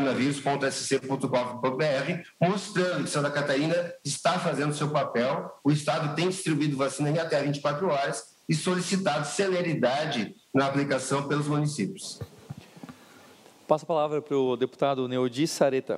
coronavírus.sc.gov.br, mostrando que Santa Catarina está fazendo seu papel, o Estado tem distribuído vacina em até 24 horas e solicitado celeridade na aplicação pelos municípios. Passo a palavra para o deputado Neudi Sareta.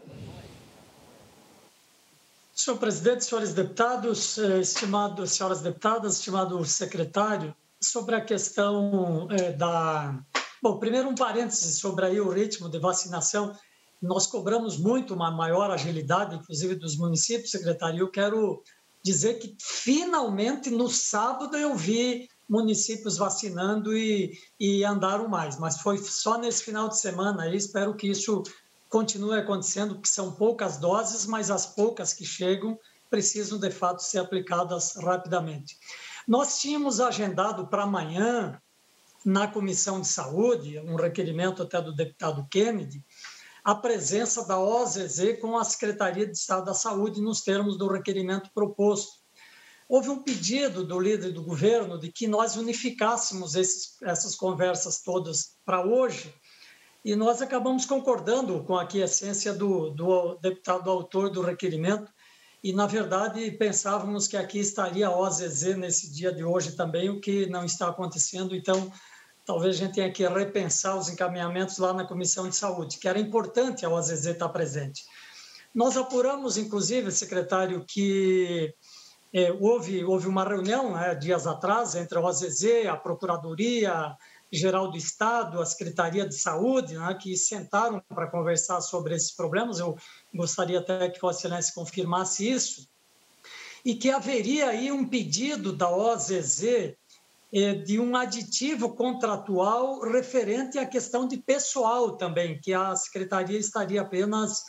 Senhor presidente, senhores deputados, estimadas senhoras deputadas, estimado secretário, sobre a questão Bom, primeiro um parêntese sobre aí o ritmo de vacinação. Nós cobramos muito uma maior agilidade, inclusive dos municípios, secretário. Eu quero dizer que, finalmente, no sábado eu vi municípios vacinando e andaram mais, mas foi só nesse final de semana. E espero que isso continue acontecendo, porque são poucas doses, mas as poucas que chegam precisam, de fato, ser aplicadas rapidamente. Nós tínhamos agendado para amanhã na Comissão de Saúde, um requerimento até do deputado Kennedy, a presença da OZZ com a Secretaria de Estado da Saúde nos termos do requerimento proposto. Houve um pedido do líder do governo de que nós unificássemos essas conversas todas para hoje, e nós acabamos concordando com a aquiescência do deputado autor do requerimento, e, na verdade, pensávamos que aqui estaria a OZZ nesse dia de hoje também, o que não está acontecendo. Então, talvez a gente tenha que repensar os encaminhamentos lá na Comissão de Saúde, que era importante a OZZ estar presente. Nós apuramos, inclusive, secretário, que houve uma reunião dias atrás entre a OZZ, a Procuradoria-Geral do Estado, a Secretaria de Saúde, que sentaram para conversar sobre esses problemas. Eu gostaria até que Vossa Excelência confirmasse isso, e que haveria aí um pedido da OZZ de um aditivo contratual referente à questão de pessoal também, que a Secretaria estaria apenas,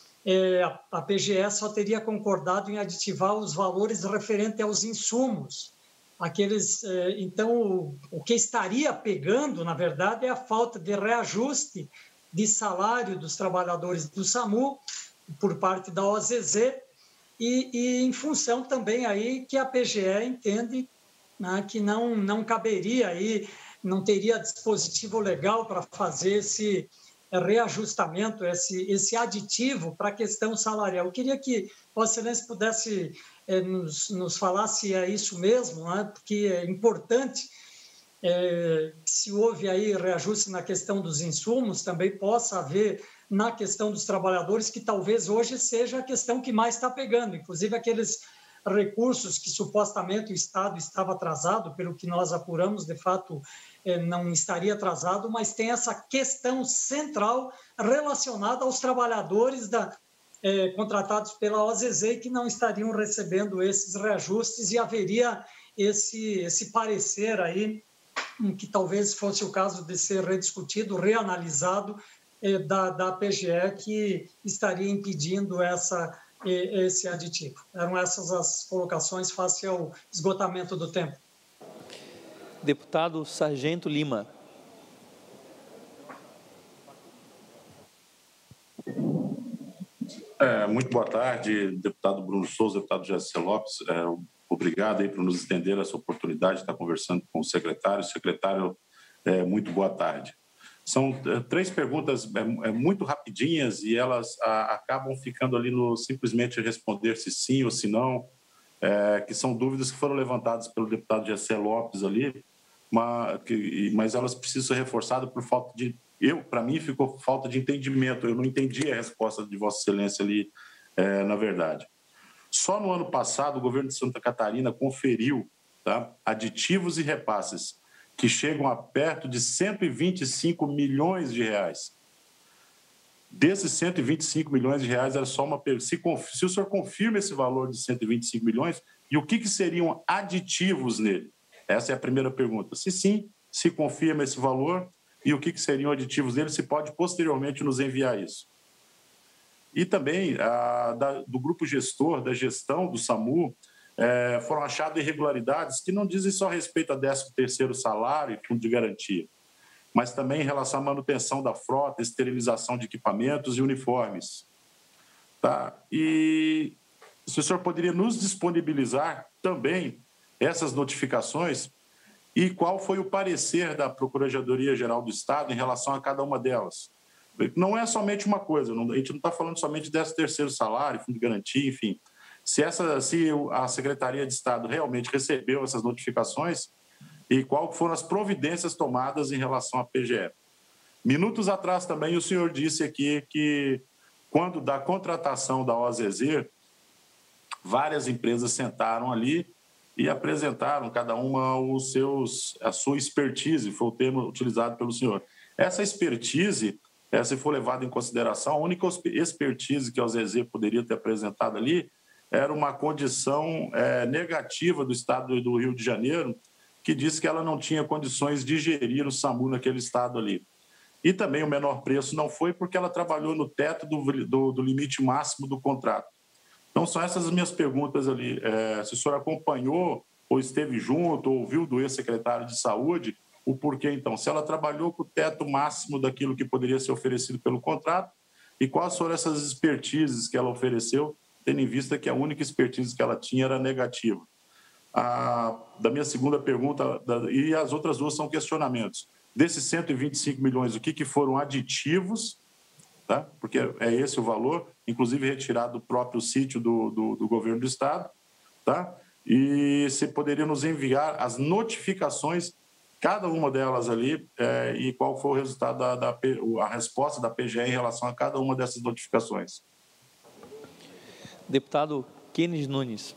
a PGE só teria concordado em aditivar os valores referentes aos insumos. Então, o que estaria pegando, na verdade, é a falta de reajuste de salário dos trabalhadores do SAMU por parte da OZZ e em função também aí que a PGE entende que não caberia aí, não teria dispositivo legal para fazer esse reajustamento, esse aditivo para a questão salarial. Eu queria que Vossa Excelência pudesse nos falar se é isso mesmo, porque é importante, se houve aí reajuste na questão dos insumos, também possa haver na questão dos trabalhadores, que talvez hoje seja a questão que mais está pegando, inclusive aqueles recursos que supostamente o Estado estava atrasado, pelo que nós apuramos, de fato não estaria atrasado, mas tem essa questão central relacionada aos trabalhadores contratados pela OZZ que não estariam recebendo esses reajustes, e haveria esse parecer aí, que talvez fosse o caso de ser rediscutido, reanalisado, da PGE, que estaria impedindo esse aditivo. Eram essas as colocações face ao esgotamento do tempo. Deputado Sargento Lima. Muito boa tarde, deputado Bruno Souza, deputado Jessé Lopes. Obrigado aí por nos estender essa oportunidade de estar conversando com o secretário. Secretário, muito boa tarde. São 3 perguntas muito rapidinhas e elas acabam ficando ali no simplesmente responder se sim ou se não, que são dúvidas que foram levantadas pelo deputado Jessé Lopes ali, mas elas precisam ser reforçadas por falta de... Para mim, ficou falta de entendimento. Eu não entendi a resposta de Vossa Excelência ali, na verdade. Só no ano passado, o governo de Santa Catarina conferiu, aditivos e repasses que chegam a perto de 125 milhões de reais. Desses 125 milhões de reais, era só uma pergunta. Se o senhor confirma esse valor de 125 milhões, e o que seriam aditivos nele? Essa é a primeira pergunta. Se sim, se confirma esse valor, e o que seriam aditivos nele, se pode posteriormente nos enviar isso. E também do grupo gestor, da gestão do SAMU, foram achadas irregularidades que não dizem só respeito a 13º salário e fundo de garantia, mas também em relação à manutenção da frota, esterilização de equipamentos e uniformes. E se o senhor poderia nos disponibilizar também essas notificações e qual foi o parecer da Procuradoria-Geral do Estado em relação a cada uma delas. Não é somente uma coisa, a gente não está falando somente de 13º salário, fundo de garantia, enfim. Se a Secretaria de Estado realmente recebeu essas notificações e quais foram as providências tomadas em relação à PGE. Minutos atrás também o senhor disse aqui que quando da contratação da OZZ, várias empresas sentaram ali e apresentaram cada uma a sua expertise, foi o termo utilizado pelo senhor. Essa expertise, se for levada em consideração, a única expertise que a OZZ poderia ter apresentado ali era uma condição negativa do Estado do Rio de Janeiro, que disse que ela não tinha condições de gerir o SAMU naquele estado ali. E também o menor preço não foi porque ela trabalhou no teto do limite máximo do contrato. Então, são essas as minhas perguntas ali. Se o senhor acompanhou, ou esteve junto, ou ouviu do ex-secretário de Saúde, o porquê, então. Se ela trabalhou com o teto máximo daquilo que poderia ser oferecido pelo contrato e quais foram essas expertises que ela ofereceu, tendo em vista que a única expertise que ela tinha era negativa. Da minha segunda pergunta, e as outras duas são questionamentos. Desses 125 milhões, o que foram aditivos, tá? Porque é esse o valor, inclusive retirado do próprio sítio do governo do Estado, tá? E você poderia nos enviar as notificações, cada uma delas ali, e qual foi o resultado, a resposta da PGE em relação a cada uma dessas notificações. Deputado Kennedy Nunes.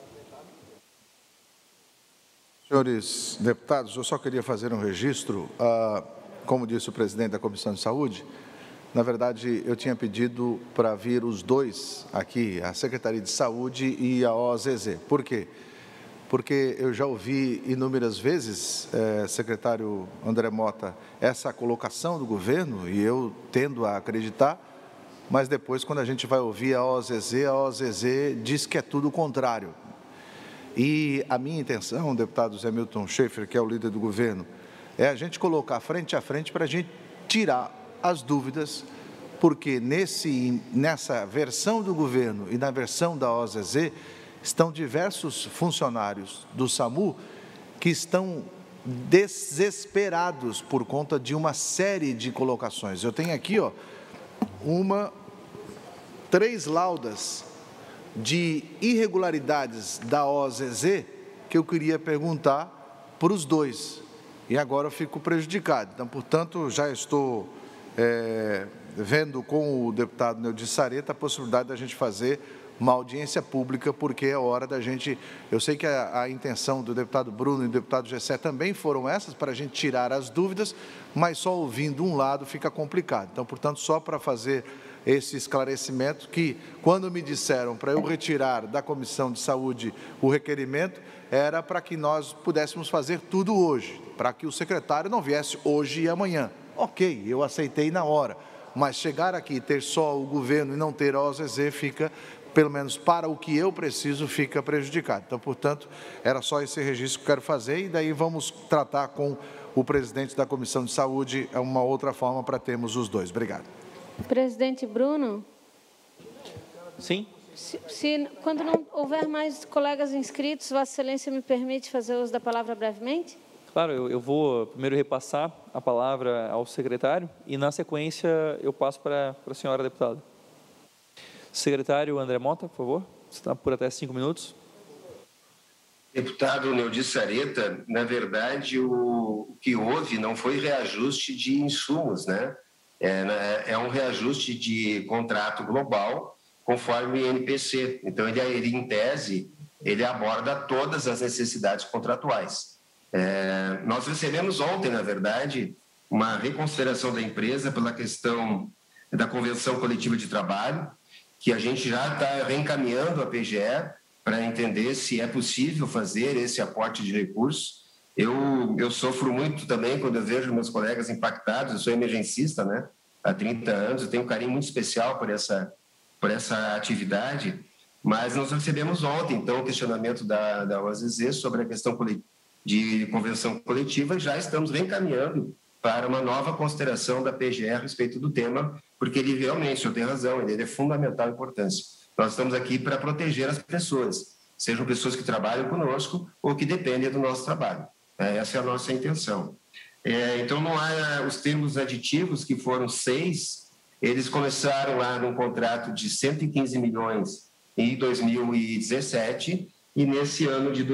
Senhores deputados, eu só queria fazer um registro, como disse o presidente da Comissão de Saúde, na verdade eu tinha pedido para vir os dois aqui, a Secretaria de Saúde e a OZZ. Por quê? Porque eu já ouvi inúmeras vezes, secretário André Mota, essa colocação do governo, e eu tendo a acreditar, mas depois, quando a gente vai ouvir a OZZ diz que é tudo o contrário. E a minha intenção, deputado Zé Milton Schaefer, que é o líder do governo, é a gente colocar frente a frente para a gente tirar as dúvidas, porque nessa versão do governo e na versão da OZZ, estão diversos funcionários do SAMU que estão desesperados por conta de uma série de colocações. Eu tenho aqui, ó, 3 laudas de irregularidades da OZZ que eu queria perguntar para os dois. E agora eu fico prejudicado. Então, portanto, já estou vendo com o deputado Neudi Sareta a possibilidade da gente fazer uma audiência pública, porque é hora da gente... Eu sei que a intenção do deputado Bruno e do deputado Gessé também foram essas, para a gente tirar as dúvidas, mas só ouvindo um lado fica complicado. Então, portanto, só para fazer esse esclarecimento, que quando me disseram para eu retirar da Comissão de Saúde o requerimento, era para que nós pudéssemos fazer tudo hoje, para que o secretário não viesse hoje e amanhã. Ok, eu aceitei na hora, mas chegar aqui e ter só o governo e não ter a OZZ fica, pelo menos para o que eu preciso, fica prejudicado. Então, portanto, era só esse registro que eu quero fazer e daí vamos tratar com o presidente da Comissão de Saúde uma outra forma para termos os dois. Obrigado. Presidente Bruno? Sim. Quando não houver mais colegas inscritos, Vossa Excelência me permite fazer uso da palavra brevemente? Claro, eu vou primeiro repassar a palavra ao secretário e, na sequência, eu passo para a senhora deputada. Secretário André Mota, por favor, você está por até 5 minutos. Deputado Neudi Sareta, na verdade, o que houve não foi reajuste de insumos, né? É um reajuste de contrato global conforme o INPC. Então, ele em tese, ele aborda todas as necessidades contratuais. Nós recebemos ontem, na verdade, uma reconsideração da empresa pela questão da convenção coletiva de trabalho, que a gente já está reencaminhando a PGE para entender se é possível fazer esse aporte de recursos. Eu sofro muito também quando eu vejo meus colegas impactados, eu sou emergencista, né? Há 30 anos, eu tenho um carinho muito especial por essa atividade, mas nós recebemos ontem, então, o questionamento da OZZ sobre a questão de convenção coletiva, e já estamos reencaminhando para uma nova consideração da PGE a respeito do tema, porque ele realmente, o senhor tem razão, ele é de fundamental importância. Nós estamos aqui para proteger as pessoas, sejam pessoas que trabalham conosco ou que dependem do nosso trabalho. Essa é a nossa intenção. Então, não há os termos aditivos, que foram 6, eles começaram lá num contrato de 115 milhões em 2017 e nesse ano de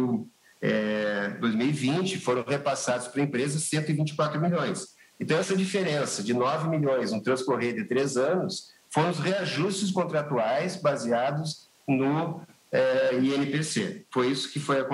2020 foram repassados para a empresa 124 milhões. Então, essa diferença de 9 milhões no transcorrer de 3 anos foram os reajustes contratuais baseados no INPC. Foi isso que foi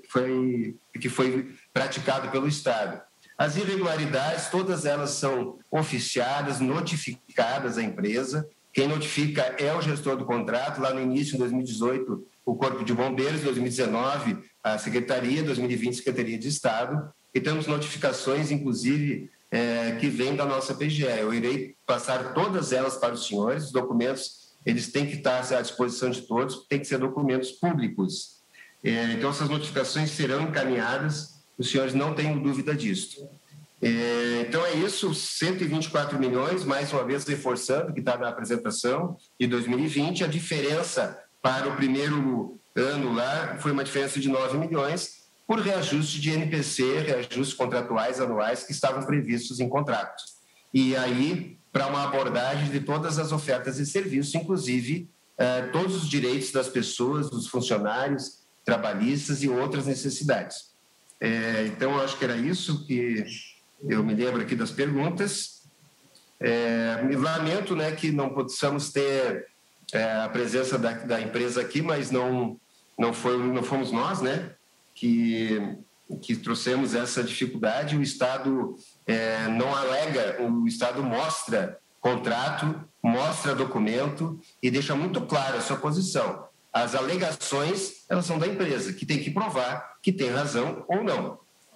praticado pelo Estado. As irregularidades, todas elas são oficiadas, notificadas à empresa. Quem notifica é o gestor do contrato. Lá no início, em 2018, o Corpo de Bombeiros, em 2019, a Secretaria, em 2020, a Secretaria de Estado. E temos notificações, inclusive, que vêm da nossa PGE. Eu irei passar todas elas para os senhores. Os documentos, eles têm que estar à disposição de todos, têm que ser documentos públicos. Então, essas notificações serão encaminhadas os senhores não tenham dúvida disso. Então é isso, 124 milhões, mais uma vez reforçando, que está na apresentação, de 2020, a diferença para o primeiro ano lá foi uma diferença de 9 milhões por reajuste de NPC, reajustes contratuais anuais que estavam previstos em contratos. E aí, para uma abordagem de todas as ofertas e serviços, inclusive todos os direitos das pessoas, dos funcionários, trabalhistas e outras necessidades. Então, eu acho que era isso que eu me lembro aqui das perguntas. Me lamento, né, que não possamos ter a presença da empresa aqui, mas não fomos nós, né, que trouxemos essa dificuldade. O Estado não alega, o Estado mostra contrato, mostra documento e deixa muito claro a sua posição. As alegações, elas são da empresa, que tem que provar que tem razão ou não.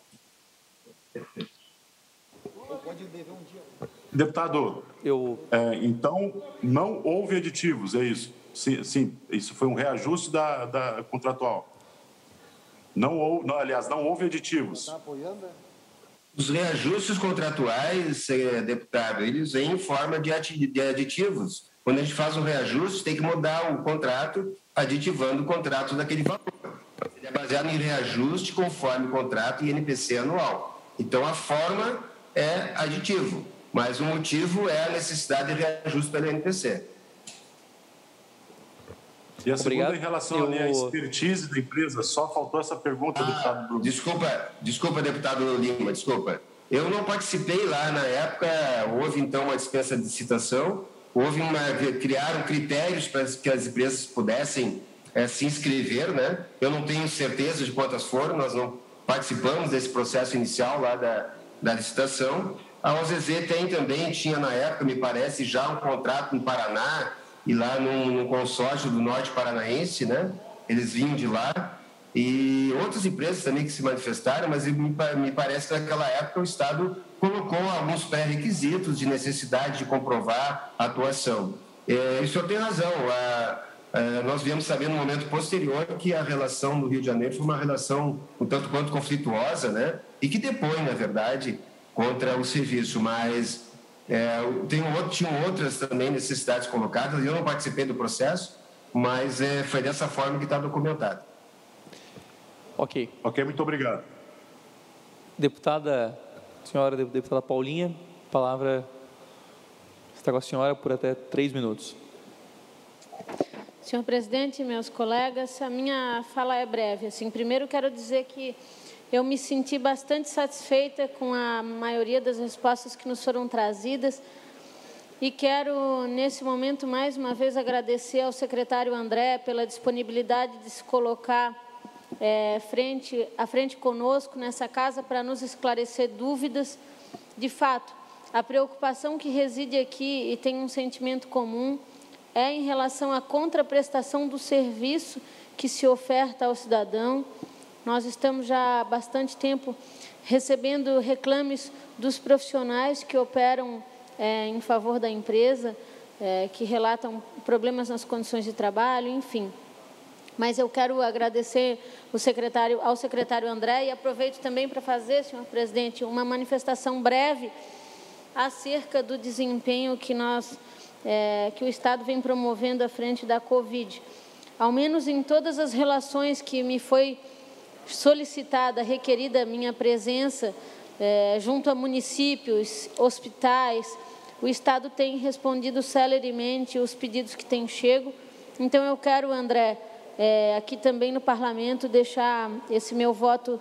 Deputado, então não houve aditivos, é isso? Sim, isso foi um reajuste da contratual. Não houve aditivos. Os reajustes contratuais, deputado, eles vêm em forma de aditivos. Quando a gente faz um reajuste, tem que mudar o contrato, aditivando o contrato daquele valor. Ele é baseado em reajuste conforme o contrato e NPC anual. Então, a forma é aditivo, mas o motivo é a necessidade de reajuste pelo NPC. E a segunda, em relação à expertise da empresa, só faltou essa pergunta, deputado Bruno. Desculpa, deputado Lima, desculpa. Eu não participei lá na época, houve então uma dispensa de licitação, criaram critérios para que as empresas pudessem se inscrever, né? Eu não tenho certeza de quantas foram, nós não participamos desse processo inicial lá da licitação. A OZZ tinha na época, me parece, já um contrato no Paraná, e lá no consórcio do Norte Paranaense, né? Eles vinham de lá, e outras empresas também que se manifestaram, mas me parece que naquela época o Estado colocou alguns pré-requisitos de necessidade de comprovar a atuação. E o senhor tem razão, nós viemos saber no momento posterior que a relação no Rio de Janeiro foi uma relação um tanto quanto conflituosa, né? E que depõe, na verdade, contra o serviço, mas... tinham outras também necessidades colocadas, eu não participei do processo, mas foi dessa forma que está documentado. Ok, muito obrigado. Senhora deputada Paulinha, a palavra está com a senhora por até 3 minutos. Senhor presidente, meus colegas, a minha fala é breve. Assim, primeiro quero dizer que eu me senti bastante satisfeita com a maioria das respostas que nos foram trazidas e quero, nesse momento, mais uma vez agradecer ao secretário André pela disponibilidade de se colocar à frente conosco nessa casa para nos esclarecer dúvidas. De fato, a preocupação que reside aqui e tem um sentimento comum é em relação à contraprestação do serviço que se oferta ao cidadão. Nós estamos já há bastante tempo recebendo reclames dos profissionais que operam em favor da empresa, que relatam problemas nas condições de trabalho, enfim. Mas eu quero agradecer ao secretário André e aproveito também para fazer, senhor presidente, uma manifestação breve acerca do desempenho que o Estado vem promovendo à frente da Covid. Ao menos em todas as relações que me foi solicitada, requerida a minha presença, junto a municípios, hospitais, o Estado tem respondido celeremente os pedidos que têm chego. Então, eu quero, André, aqui também no Parlamento, deixar esse meu voto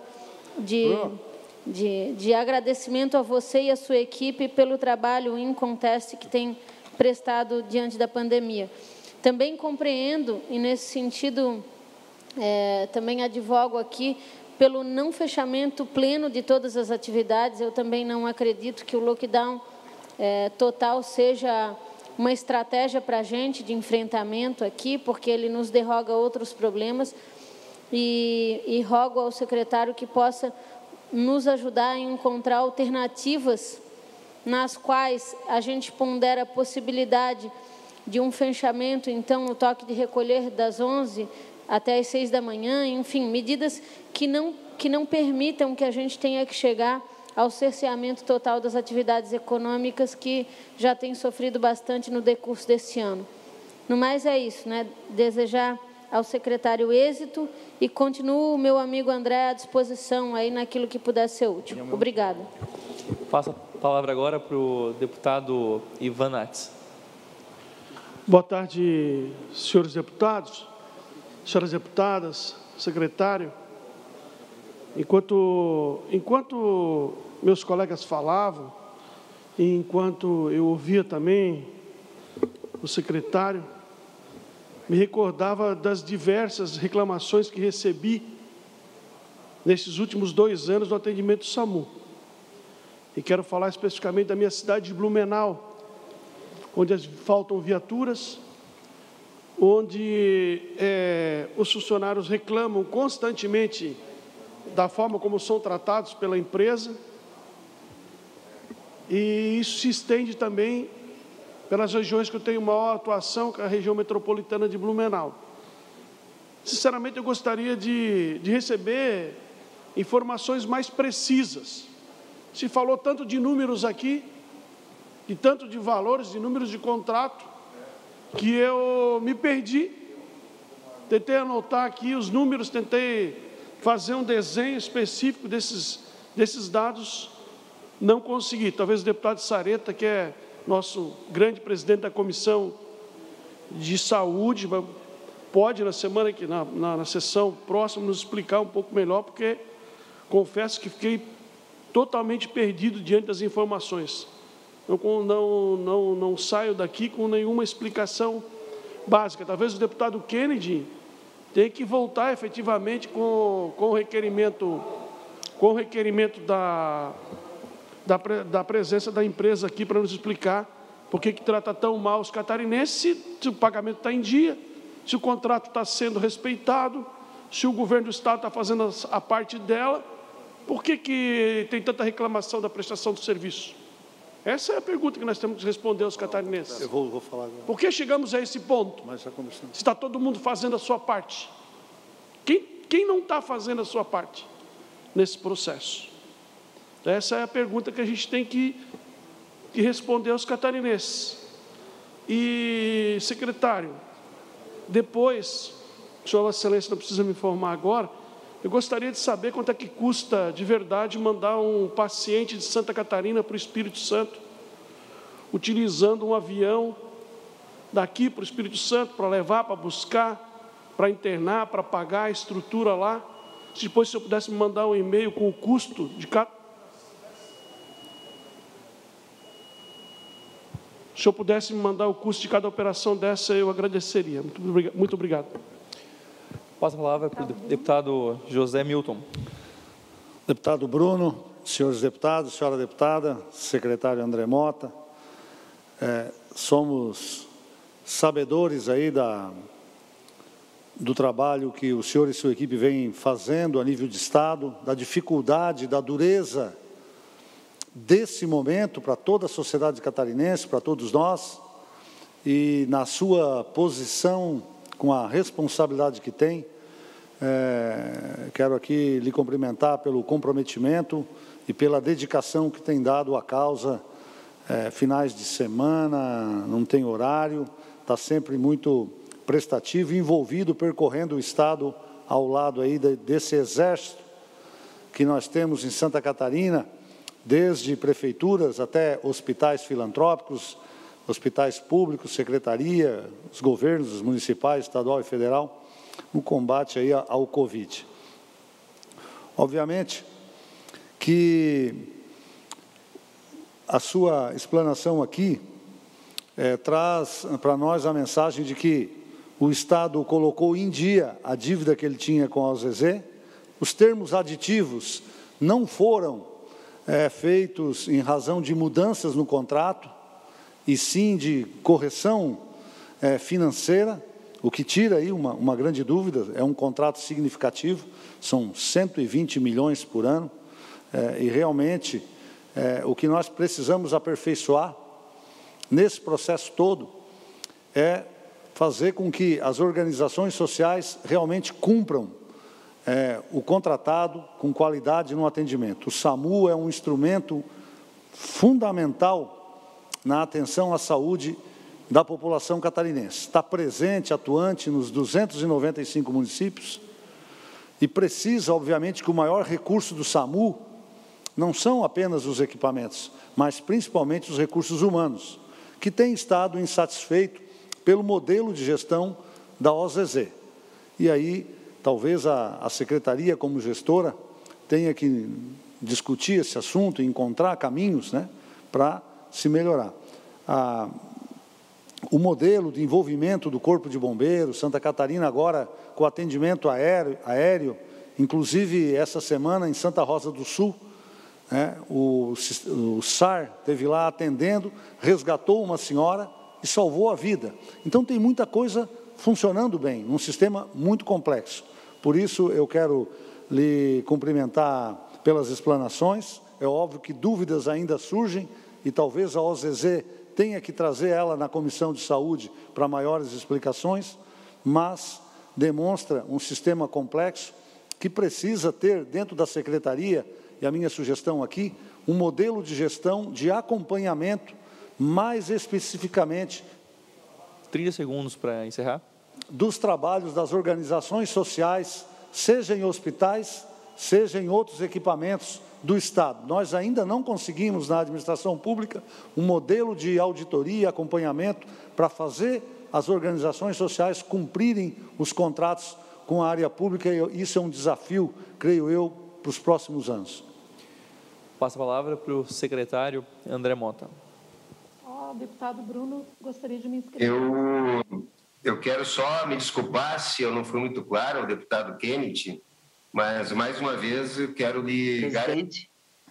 de agradecimento a você e a sua equipe pelo trabalho inconteste que tem prestado diante da pandemia. Também compreendo, e nesse sentido... também advogo aqui pelo não fechamento pleno de todas as atividades. Eu também não acredito que o lockdown total seja uma estratégia para a gente de enfrentamento aqui, porque ele nos derroga outros problemas, e rogo ao secretário que possa nos ajudar a encontrar alternativas nas quais a gente pondera a possibilidade de um fechamento, então, o toque de recolher das 11 até as 6 da manhã, enfim, medidas que não que não permitam que a gente tenha que chegar ao cerceamento total das atividades econômicas que já tem sofrido bastante no decurso desse ano. No mais é isso, né? Desejar ao secretário êxito e continuo o meu amigo André à disposição aí naquilo que puder ser útil. Obrigada. Passo a palavra agora para o deputado Ivan Nats. Boa tarde, senhores deputados, senhoras deputadas, secretário. Enquanto meus colegas falavam, e enquanto eu ouvia também o secretário, me recordava das diversas reclamações que recebi nesses últimos 2 anos no atendimento do SAMU. E quero falar especificamente da minha cidade de Blumenau, onde faltam viaturas, onde os funcionários reclamam constantemente da forma como são tratados pela empresa, e isso se estende também pelas regiões que eu tenho maior atuação, que é a região metropolitana de Blumenau. Sinceramente, eu gostaria de receber informações mais precisas. Se falou tanto de números aqui, e tanto de valores, de números de contrato, que eu me perdi. Tentei anotar aqui os números, tentei fazer um desenho específico desses dados, não consegui. Talvez o deputado Sareta, que é nosso grande presidente da Comissão de Saúde, pode, na semana que na sessão próxima, nos explicar um pouco melhor, porque confesso que fiquei totalmente perdido diante das informações. Eu não saio daqui com nenhuma explicação básica. Talvez o deputado Kennedy tenha que voltar efetivamente com o requerimento da presença da empresa aqui para nos explicar por que trata tão mal os catarinenses, se o pagamento está em dia, se o contrato está sendo respeitado, se o governo do Estado está fazendo a parte dela, por que tem tanta reclamação da prestação do serviço? Essa é a pergunta que nós temos que responder aos catarinenses. Eu vou falar agora. Por que chegamos a esse ponto? Se está todo mundo fazendo a sua parte. Quem não está fazendo a sua parte nesse processo? Essa é a pergunta que a gente tem que responder aos catarinenses. E, secretário, depois, Sua Excelência não precisa me informar agora, eu gostaria de saber quanto é que custa, de verdade, mandar um paciente de Santa Catarina para o Espírito Santo, utilizando um avião daqui para o Espírito Santo, para levar, para buscar, para internar, para pagar a estrutura lá. Depois, se eu pudesse me mandar um e-mail com o custo de cada... Se eu pudesse me mandar o custo de cada operação dessa, eu agradeceria. Muito obrigado. Passo a palavra para o deputado José Milton. Deputado Bruno, senhores deputados, senhora deputada, secretário André Mota, somos sabedores aí do trabalho que o senhor e sua equipe vêm fazendo a nível de Estado, da dificuldade, da dureza desse momento para toda a sociedade catarinense, para todos nós, e na sua posição, com a responsabilidade que tem, quero aqui lhe cumprimentar pelo comprometimento e pela dedicação que tem dado à causa, finais de semana, não tem horário, está sempre muito prestativo, envolvido, percorrendo o Estado ao lado aí desse exército que nós temos em Santa Catarina, desde prefeituras até hospitais filantrópicos, hospitais públicos, secretaria, os governos municipais, estadual e federal, no combate aí ao Covid. Obviamente que a sua explanação aqui traz para nós a mensagem de que o Estado colocou em dia a dívida que ele tinha com a OZZ, os termos aditivos não foram feitos em razão de mudanças no contrato, e sim de correção financeira, o que tira aí uma grande dúvida. É um contrato significativo, são 120 milhões por ano, e realmente o que nós precisamos aperfeiçoar nesse processo todo é fazer com que as organizações sociais realmente cumpram o contratado com qualidade no atendimento. O SAMU é um instrumento fundamental na atenção à saúde da população catarinense. Está presente, atuante nos 295 municípios e precisa, obviamente, que o maior recurso do SAMU não são apenas os equipamentos, mas principalmente os recursos humanos, que tem estado insatisfeito pelo modelo de gestão da OZZ. E aí, talvez a Secretaria, como gestora, tenha que discutir esse assunto e encontrar caminhos, né, para se melhorar. O modelo de envolvimento do Corpo de Bombeiros, Santa Catarina agora com atendimento aéreo, inclusive essa semana em Santa Rosa do Sul, né, o SAR esteve lá atendendo, resgatou uma senhora e salvou a vida. Então tem muita coisa funcionando bem, num sistema muito complexo. Por isso eu quero lhe cumprimentar pelas explanações. É óbvio que dúvidas ainda surgem e talvez a OZZ tenha que trazer ela na Comissão de Saúde para maiores explicações, mas demonstra um sistema complexo que precisa ter dentro da Secretaria, e a minha sugestão aqui, um modelo de gestão de acompanhamento, mais especificamente... 30 segundos para encerrar. Dos trabalhos das organizações sociais, seja em hospitais, seja em outros equipamentos do Estado. Nós ainda não conseguimos, na administração pública, um modelo de auditoria e acompanhamento para fazer as organizações sociais cumprirem os contratos com a área pública, e isso é um desafio, creio eu, para os próximos anos. Passo a palavra para o secretário André Mota. Deputado Bruno, gostaria de me inscrever. Eu quero só me desculpar se eu não fui muito claro ao deputado Kennedy, mas, mais uma vez, eu quero lhe garantir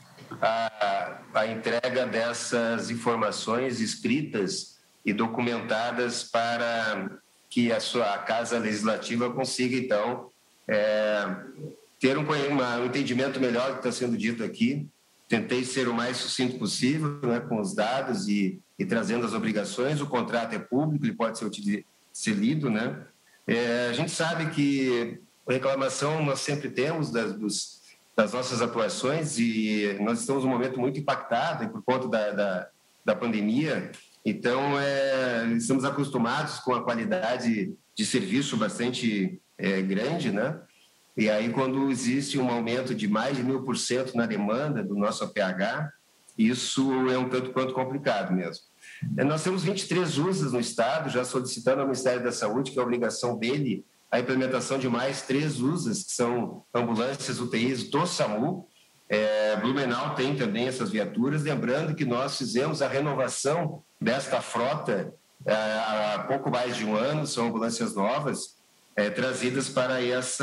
a entrega dessas informações escritas e documentadas para que a Casa Legislativa consiga, então, ter um entendimento melhor do que está sendo dito aqui. Tentei ser o mais sucinto possível, né, com os dados e trazendo as obrigações. O contrato é público, ele pode ser lido, né? A gente sabe que reclamação nós sempre temos das nossas atuações, e nós estamos num momento muito impactado por conta da pandemia. Então, estamos acostumados com a qualidade de serviço bastante grande, né? E aí, quando existe um aumento de mais de 1000% na demanda do nosso APH, isso é um tanto quanto complicado mesmo. Nós temos 23 USAs no Estado, já solicitando ao Ministério da Saúde, que é a obrigação dele, a implementação de mais 3 USAs, que são ambulâncias UTIs do SAMU. Blumenau tem também essas viaturas, lembrando que nós fizemos a renovação desta frota há pouco mais de um ano, são ambulâncias novas, trazidas para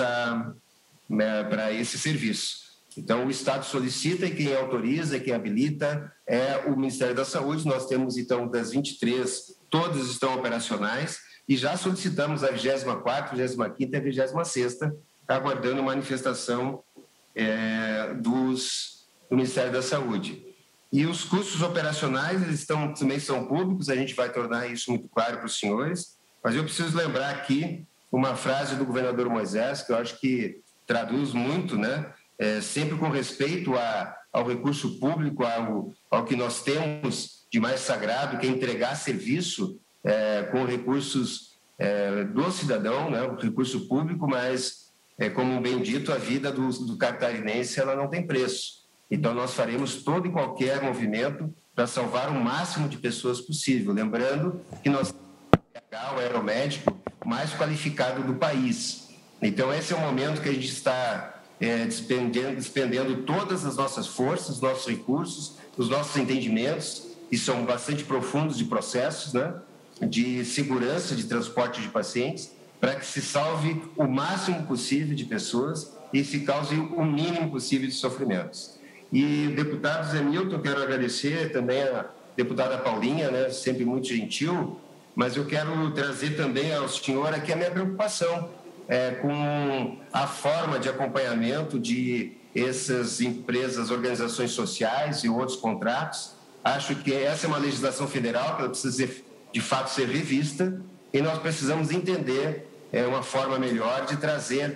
esse serviço. Então, o Estado solicita e quem autoriza, quem habilita é o Ministério da Saúde. Nós temos, então, das 23, todas estão operacionais e já solicitamos a 24ª, 25ª e a 26ª, aguardando manifestação do Ministério da Saúde. E os custos operacionais, eles também são públicos, a gente vai tornar isso muito claro para os senhores, mas eu preciso lembrar aqui uma frase do governador Moisés, que eu acho que traduz muito, né? Sempre com respeito ao recurso público, ao que nós temos de mais sagrado, que é entregar serviço com recursos do cidadão, né? O recurso público, mas, como bem dito, a vida do catarinense ela não tem preço. Então, nós faremos todo e qualquer movimento para salvar o máximo de pessoas possível. Lembrando que nós temos o aeromédico mais qualificado do país. Então, esse é o momento que a gente está despendendo todas as nossas forças, nossos recursos, os nossos entendimentos, e são bastante profundos de processos, né, de segurança de transporte de pacientes, para que se salve o máximo possível de pessoas e se cause o mínimo possível de sofrimentos. E, deputado Zé Milton, quero agradecer também a deputada Paulinha, né, sempre muito gentil, mas eu quero trazer também ao senhor aqui a minha preocupação com a forma de acompanhamento de essas empresas, organizações sociais e outros contratos. Acho que essa é uma legislação federal que ela precisa, de fato, ser revista, e nós precisamos entender uma forma melhor de trazer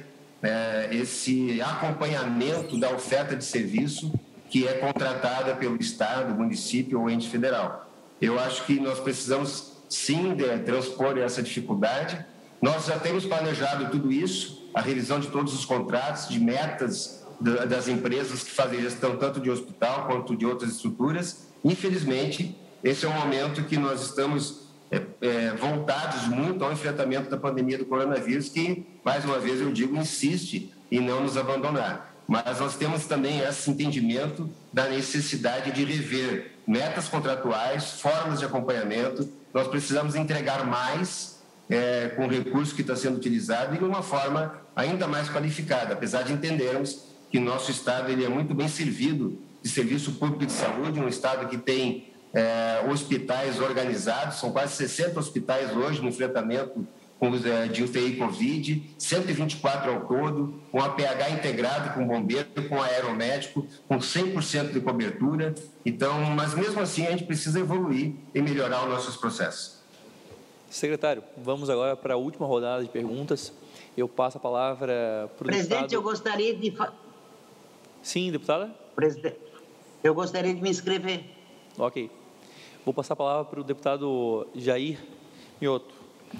esse acompanhamento da oferta de serviço que é contratada pelo Estado, município ou ente federal. Eu acho que nós precisamos, sim, transpor essa dificuldade. Nós já temos planejado tudo isso, a revisão de todos os contratos, de metas das empresas que fazem gestão tanto de hospital quanto de outras estruturas. Infelizmente, esse é um momento que nós estamos voltados muito ao enfrentamento da pandemia do coronavírus, que, mais uma vez, eu digo, insiste em não nos abandonar. Mas nós temos também esse entendimento da necessidade de rever metas contratuais, formas de acompanhamento. Nós precisamos entregar mais com o recurso que está sendo utilizado e de uma forma ainda mais qualificada, apesar de entendermos que nosso Estado ele é muito bem servido de serviço público de saúde, um Estado que tem hospitais organizados, são quase 60 hospitais hoje no enfrentamento de UTI Covid, 124 ao todo, com APH integrado, com bombeiro, com aeromédico, com 100% de cobertura. Então, mas mesmo assim a gente precisa evoluir e melhorar os nossos processos. Secretário, vamos agora para a última rodada de perguntas. Eu passo a palavra para o Presidente, deputado... eu gostaria de... Sim, deputada? Presidente, eu gostaria de me inscrever. Ok. Vou passar a palavra para o deputado Jair Mioto.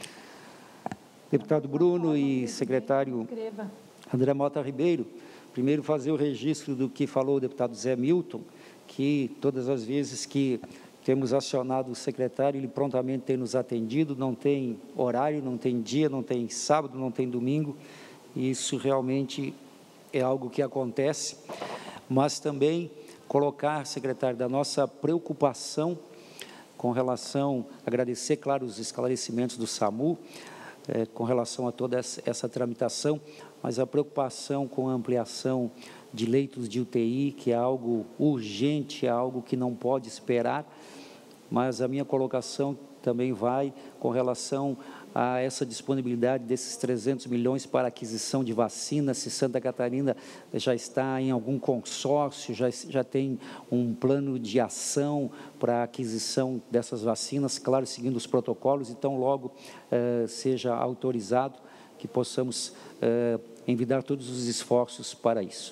Deputado Bruno e secretário André Mota Ribeiro, primeiro fazer o registro do que falou o deputado Zé Milton, que todas as vezes que temos acionado o secretário, ele prontamente tem nos atendido, não tem horário, não tem dia, não tem sábado, não tem domingo, e isso realmente é algo que acontece, mas também colocar, secretário, da nossa preocupação com relação, agradecer, claro, os esclarecimentos do SAMU, com relação a toda essa tramitação, mas a preocupação com a ampliação de leitos de UTI, que é algo urgente, é algo que não pode esperar, mas a minha colocação também vai com relação a essa disponibilidade desses 300 milhões para aquisição de vacinas, se Santa Catarina já está em algum consórcio, já tem um plano de ação para a aquisição dessas vacinas, claro, seguindo os protocolos, então logo seja autorizado que possamos envidar todos os esforços para isso.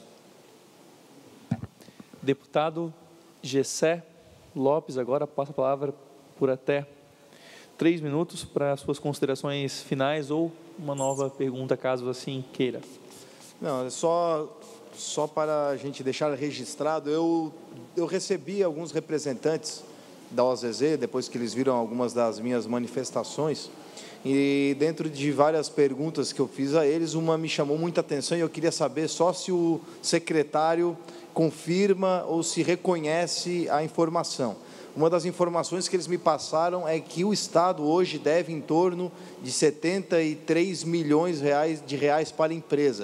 Deputado Gessé Lopes, agora passa a palavra por até 3 minutos para as suas considerações finais ou uma nova pergunta, caso assim queira. Não, só para a gente deixar registrado, eu recebi alguns representantes da OZZ, depois que eles viram algumas das minhas manifestações, e dentro de várias perguntas que eu fiz a eles, uma me chamou muita atenção e eu queria saber só se o secretário confirma ou se reconhece a informação. Uma das informações que eles me passaram é que o Estado hoje deve em torno de 73 milhões de reais para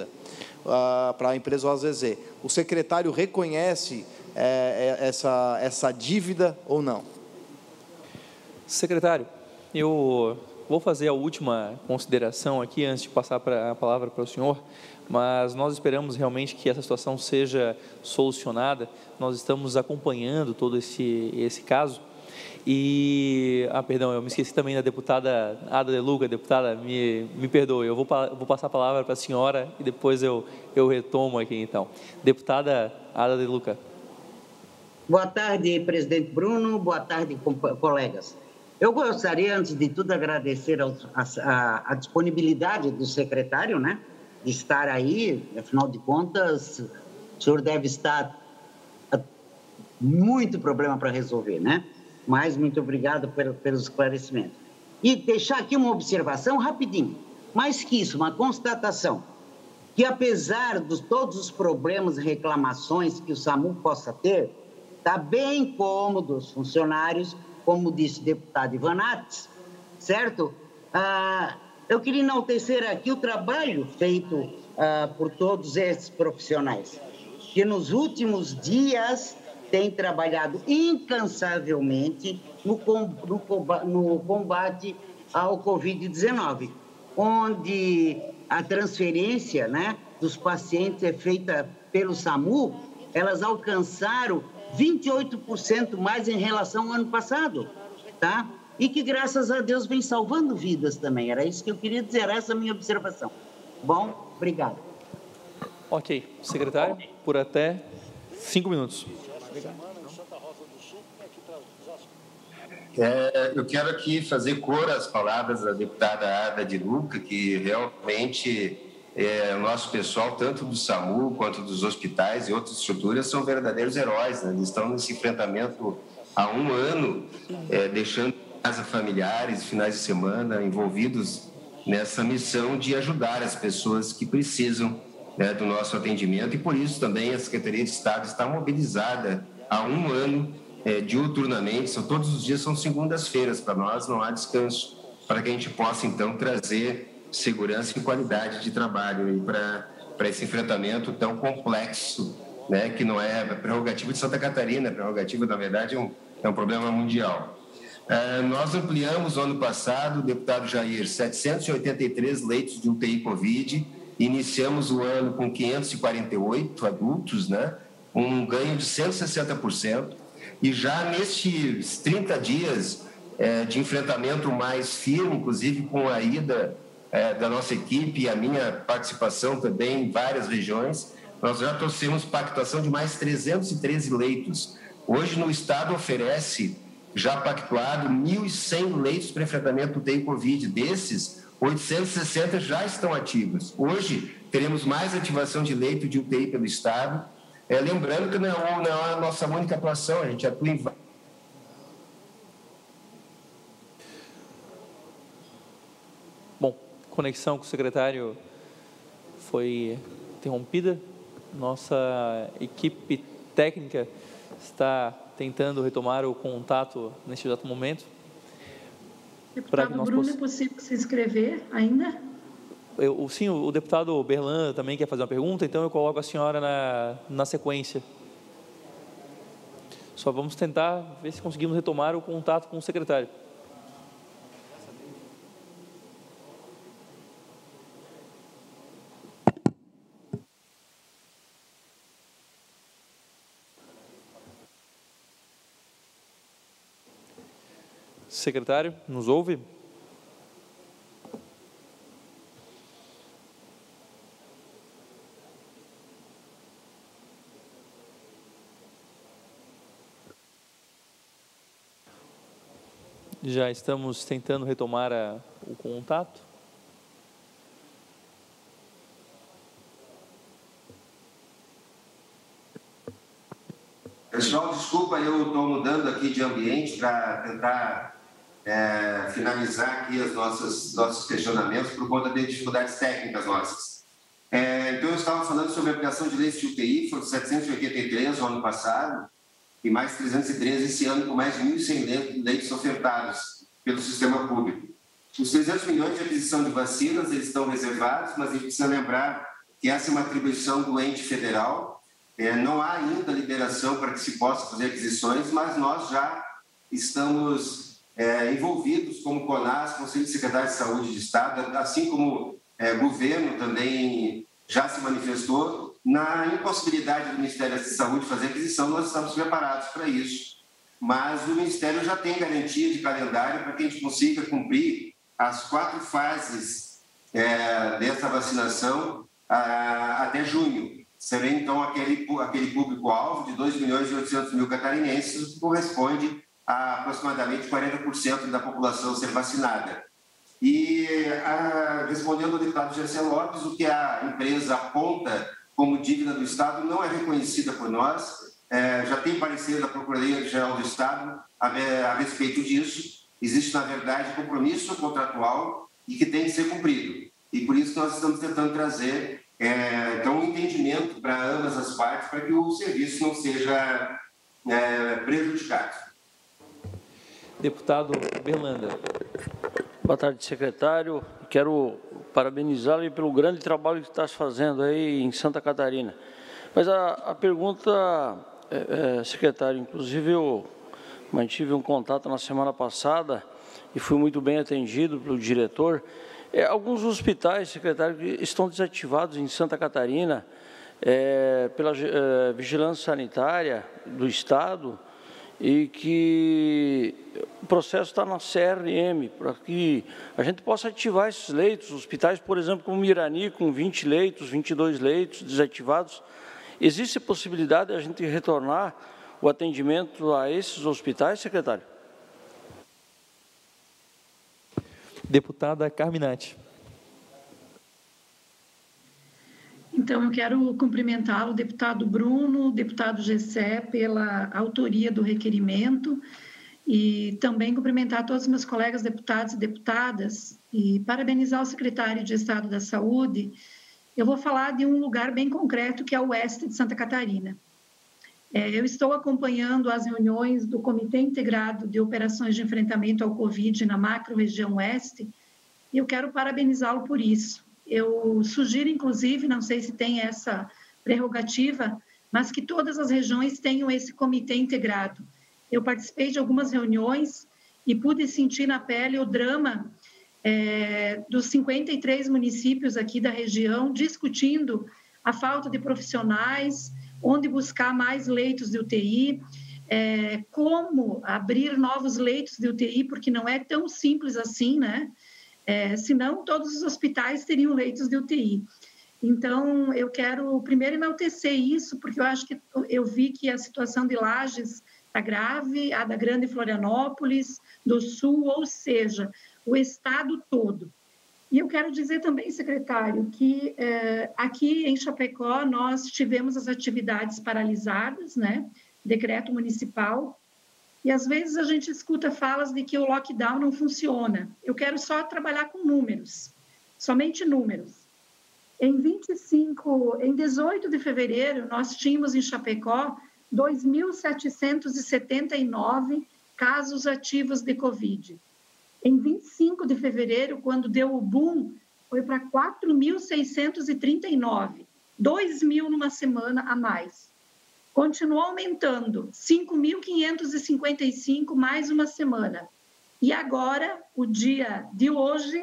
a empresa OZZ. O secretário reconhece essa dívida ou não? Secretário, eu vou fazer a última consideração aqui antes de passar a palavra para o senhor, mas nós esperamos realmente que essa situação seja solucionada. Nós estamos acompanhando todo esse caso. E, perdão, eu me esqueci também da deputada Ada de Luca. Deputada, me perdoe, eu vou passar a palavra para a senhora e depois eu retomo aqui, então. Deputada Ada de Luca. Boa tarde, presidente Bruno, boa tarde, colegas. Eu gostaria, antes de tudo, agradecer a disponibilidade do secretário, né, de estar aí. Afinal de contas, o senhor deve estar muito problema para resolver, né? Mas muito obrigado pelos esclarecimentos. E deixar aqui uma observação rapidinho. Mais que isso, uma constatação, que apesar de todos os problemas e reclamações que o SAMU possa ter, está bem cômodo os funcionários, como disse o deputado Ivanates, certo? Eu queria enaltecer aqui o trabalho feito por todos esses profissionais, que nos últimos dias têm trabalhado incansavelmente no combate ao Covid-19, onde a transferência, né, dos pacientes é feita pelo SAMU, elas alcançaram 28% mais em relação ao ano passado, tá? E que, graças a Deus, vem salvando vidas também. Era isso que eu queria dizer, essa é a minha observação. Bom, obrigado. Ok. Secretário, por até 5 minutos. Eu quero aqui fazer cor às palavras da deputada Ada de Luca, que realmente o nosso pessoal, tanto do SAMU quanto dos hospitais e outras estruturas, são verdadeiros heróis, né? Eles estão nesse enfrentamento há 1 ano, deixando casa familiares, finais de semana, envolvidos nessa missão de ajudar as pessoas que precisam, né, do nosso atendimento, e por isso também a Secretaria de Estado está mobilizada há 1 ano, diuturnamente, todos os dias são segundas-feiras para nós, não há descanso, para que a gente possa então trazer segurança e qualidade de trabalho para esse enfrentamento tão complexo, né, que não é prerrogativa de Santa Catarina, é prerrogativa, na verdade, é um problema mundial. Nós ampliamos no ano passado, deputado Jair, 783 leitos de UTI Covid, iniciamos o ano com 548 adultos, né, um ganho de 160%, e já nestes 30 dias de enfrentamento mais firme, inclusive com a ida da nossa equipe e a minha participação também em várias regiões, nós já trouxemos pactuação de mais 313 leitos. Hoje, no Estado, oferece, já pactuado, 1.100 leitos para enfrentamento do UTI Covid. Desses, 860 já estão ativos. Hoje, teremos mais ativação de leito de UTI pelo Estado. Lembrando que não é a nossa única atuação, a gente atua em... Bom, conexão com o secretário foi interrompida. Nossa equipe técnica está tentando retomar o contato neste exato momento. Deputado Bruno, é possível se inscrever ainda? Sim, o deputado Berlan também quer fazer uma pergunta, então eu coloco a senhora na sequência. Só vamos tentar ver se conseguimos retomar o contato com o secretário. Secretário, nos ouve? Já estamos tentando retomar o contato. Pessoal, desculpa, eu estou mudando aqui de ambiente para tentar finalizar aqui os nossos questionamentos por conta de dificuldades técnicas nossas. Então, eu estava falando sobre a ampliação de leitos de UTI, foram 783 no ano passado, e mais 313 esse ano, com mais de 1.100 leitos ofertados pelo sistema público. Os 300 milhões de aquisição de vacinas, eles estão reservados, mas a gente precisa lembrar que essa é uma atribuição do ente federal. Não há ainda liberação para que se possa fazer aquisições, mas nós já estamos envolvidos como CONAS, Conselho de Secretários de Saúde de Estado, assim como governo também já se manifestou na impossibilidade do Ministério da Saúde fazer aquisição. Nós estamos preparados para isso, mas o Ministério já tem garantia de calendário para que a gente consiga cumprir as 4 fases dessa vacinação até junho. Será então aquele público-alvo de 2.800.000 catarinenses, que corresponde a aproximadamente 40% da população ser vacinada. E, respondendo ao deputado Gercel Lopes, o que a empresa aponta como dívida do Estado não é reconhecida por nós, já tem parecer da Procuradoria-Geral do Estado a respeito disso. Existe, na verdade, compromisso contratual e que tem que ser cumprido. E por isso nós estamos tentando trazer então, um entendimento para ambas as partes, para que o serviço não seja prejudicado. Deputado Berlanda. Boa tarde, secretário. Quero parabenizá-lo pelo grande trabalho que está fazendo aí em Santa Catarina. Mas a pergunta, secretário, inclusive eu mantive um contato na semana passada e fui muito bem atendido pelo diretor. Alguns hospitais, secretário, estão desativados em Santa Catarina pela Vigilância Sanitária do Estado e que o processo está na CRM, para que a gente possa ativar esses leitos. Hospitais, por exemplo, como Irani, com 20 leitos, 22 leitos desativados. Existe a possibilidade de a gente retornar o atendimento a esses hospitais, secretário? Deputada Carminati. Então, eu quero cumprimentá-lo, deputado Bruno, deputado Gessé, pela autoria do requerimento e também cumprimentar todos os meus colegas deputados e deputadas e parabenizar o secretário de Estado da Saúde. Eu vou falar de um lugar bem concreto, que é o oeste de Santa Catarina. Eu estou acompanhando as reuniões do Comitê Integrado de Operações de Enfrentamento ao Covid na macro-região oeste e eu quero parabenizá-lo por isso. Eu sugiro, inclusive, não sei se tem essa prerrogativa, mas que todas as regiões tenham esse comitê integrado. Eu participei de algumas reuniões e pude sentir na pele o drama dos 53 municípios aqui da região discutindo a falta de profissionais, onde buscar mais leitos de UTI, como abrir novos leitos de UTI, porque não é tão simples assim, né? Senão todos os hospitais teriam leitos de UTI. Então, eu quero primeiro enaltecer isso, porque eu acho que eu vi que a situação de Lages está grave, a da Grande Florianópolis, do Sul, ou seja, o estado todo. E eu quero dizer também, secretário, que aqui em Chapecó nós tivemos as atividades paralisadas, né? Decreto municipal, e às vezes a gente escuta falas de que o lockdown não funciona. Eu quero só trabalhar com números, somente números. Em 18 de fevereiro, nós tínhamos em Chapecó 2.779 casos ativos de Covid. Em 25 de fevereiro, quando deu o boom, foi para 4.639, 2.000 numa semana a mais. Continuou aumentando, 5.555 mais uma semana. E agora, o dia de hoje,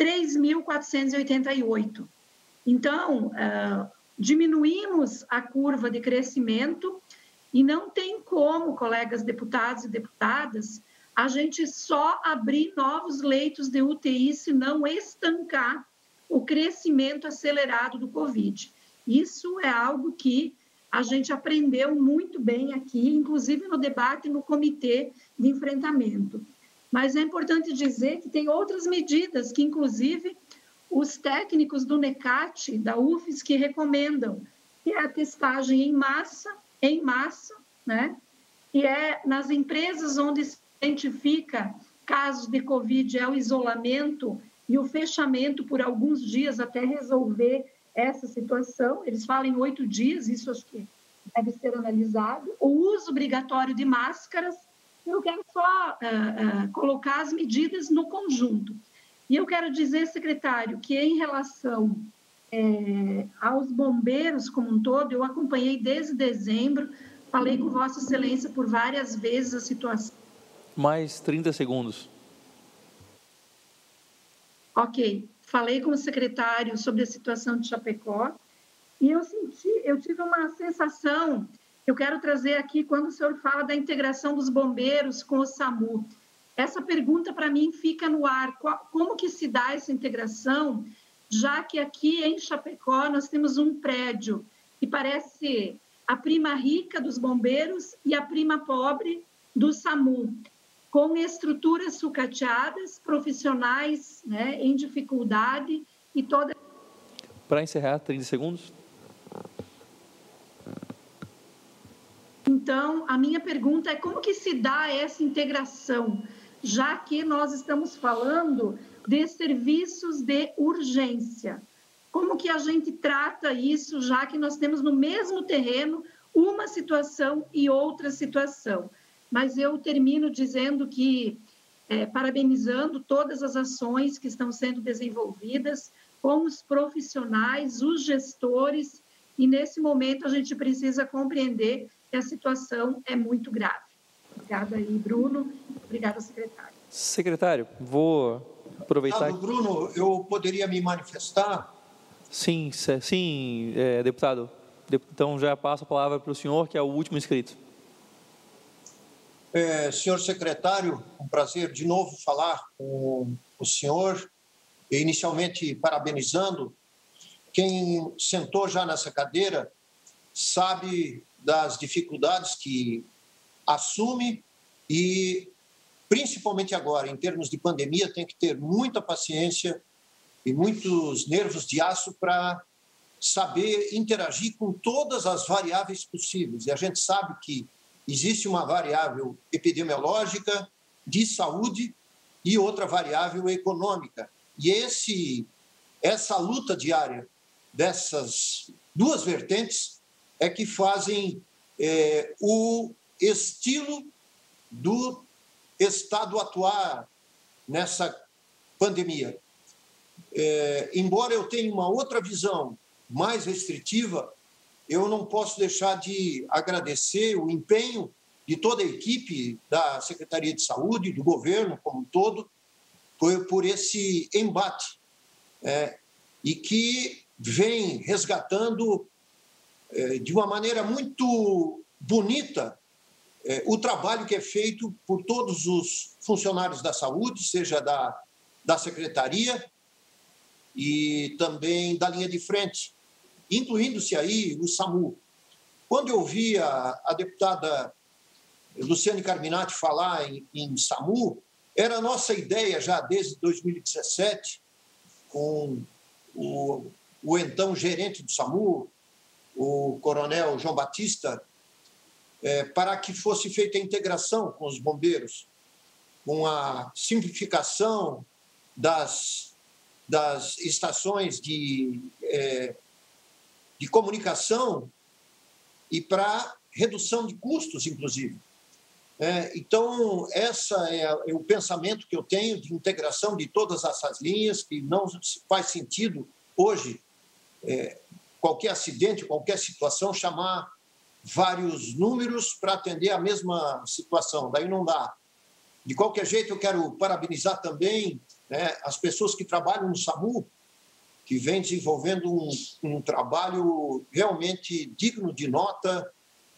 3.488. Então, diminuímos a curva de crescimento e não tem como, colegas deputados e deputadas, a gente só abrir novos leitos de UTI se não estancar o crescimento acelerado do Covid. Isso é algo que a gente aprendeu muito bem aqui, inclusive no debate no Comitê de Enfrentamento. Mas é importante dizer que tem outras medidas que, inclusive, os técnicos do NECAT, da UFES, que recomendam, que é a testagem em massa, né? E é nas empresas onde se identifica casos de Covid, é o isolamento e o fechamento por alguns dias até resolver essa situação. Eles falam em 8 dias, isso acho que deve ser analisado. O uso obrigatório de máscaras, eu quero só colocar as medidas no conjunto. E eu quero dizer, secretário, que em relação aos bombeiros como um todo, eu acompanhei desde dezembro, falei com Vossa Excelência por várias vezes a situação. Mais 30 segundos. Ok. Falei com o secretário sobre a situação de Chapecó e eu tive uma sensação que eu quero trazer aqui quando o senhor fala da integração dos bombeiros com o SAMU. Essa pergunta, para mim, fica no ar. Como que se dá essa integração, já que aqui em Chapecó nós temos um prédio que parece a prima rica dos bombeiros e a prima pobre do SAMU, com estruturas sucateadas, profissionais, né, em dificuldade e toda... Para encerrar, 30 segundos. Então, a minha pergunta é como que se dá essa integração, já que nós estamos falando de serviços de urgência. Como que a gente trata isso, já que nós temos no mesmo terreno uma situação e outra situação? Mas eu termino dizendo que, parabenizando todas as ações que estão sendo desenvolvidas com os profissionais, os gestores, e nesse momento a gente precisa compreender que a situação é muito grave. Obrigada aí, Bruno. Obrigada, secretário. Secretário, vou aproveitar... Bruno, eu poderia me manifestar? Sim, deputado. Então, já passo a palavra para o senhor, que é o último inscrito. Senhor secretário, um prazer de novo falar com o senhor, inicialmente parabenizando. Quem sentou já nessa cadeira sabe das dificuldades que assume e, principalmente agora, em termos de pandemia, tem que ter muita paciência e muitos nervos de aço para saber interagir com todas as variáveis possíveis. E a gente sabe que existe uma variável epidemiológica, de saúde e outra variável econômica. E essa luta diária dessas duas vertentes é que fazem o estilo do Estado atuar nessa pandemia. Embora eu tenha uma outra visão mais restritiva, eu não posso deixar de agradecer o empenho de toda a equipe da Secretaria de Saúde, do governo como um todo, por esse embate, e que vem resgatando de uma maneira muito bonita o trabalho que é feito por todos os funcionários da saúde, seja da Secretaria e também da linha de frente, incluindo-se aí o SAMU. Quando eu vi a deputada Luciane Carminati falar em SAMU, era a nossa ideia já desde 2017, com o então gerente do SAMU, o coronel João Batista, para que fosse feita a integração com os bombeiros, com a simplificação das estações de comunicação e para redução de custos, inclusive. Então, esse é o pensamento que eu tenho de integração de todas essas linhas, que não faz sentido hoje, qualquer acidente, qualquer situação, chamar vários números para atender a mesma situação. Daí não dá. De qualquer jeito, eu quero parabenizar também as pessoas que trabalham no SAMU, que vem desenvolvendo um trabalho realmente digno de nota,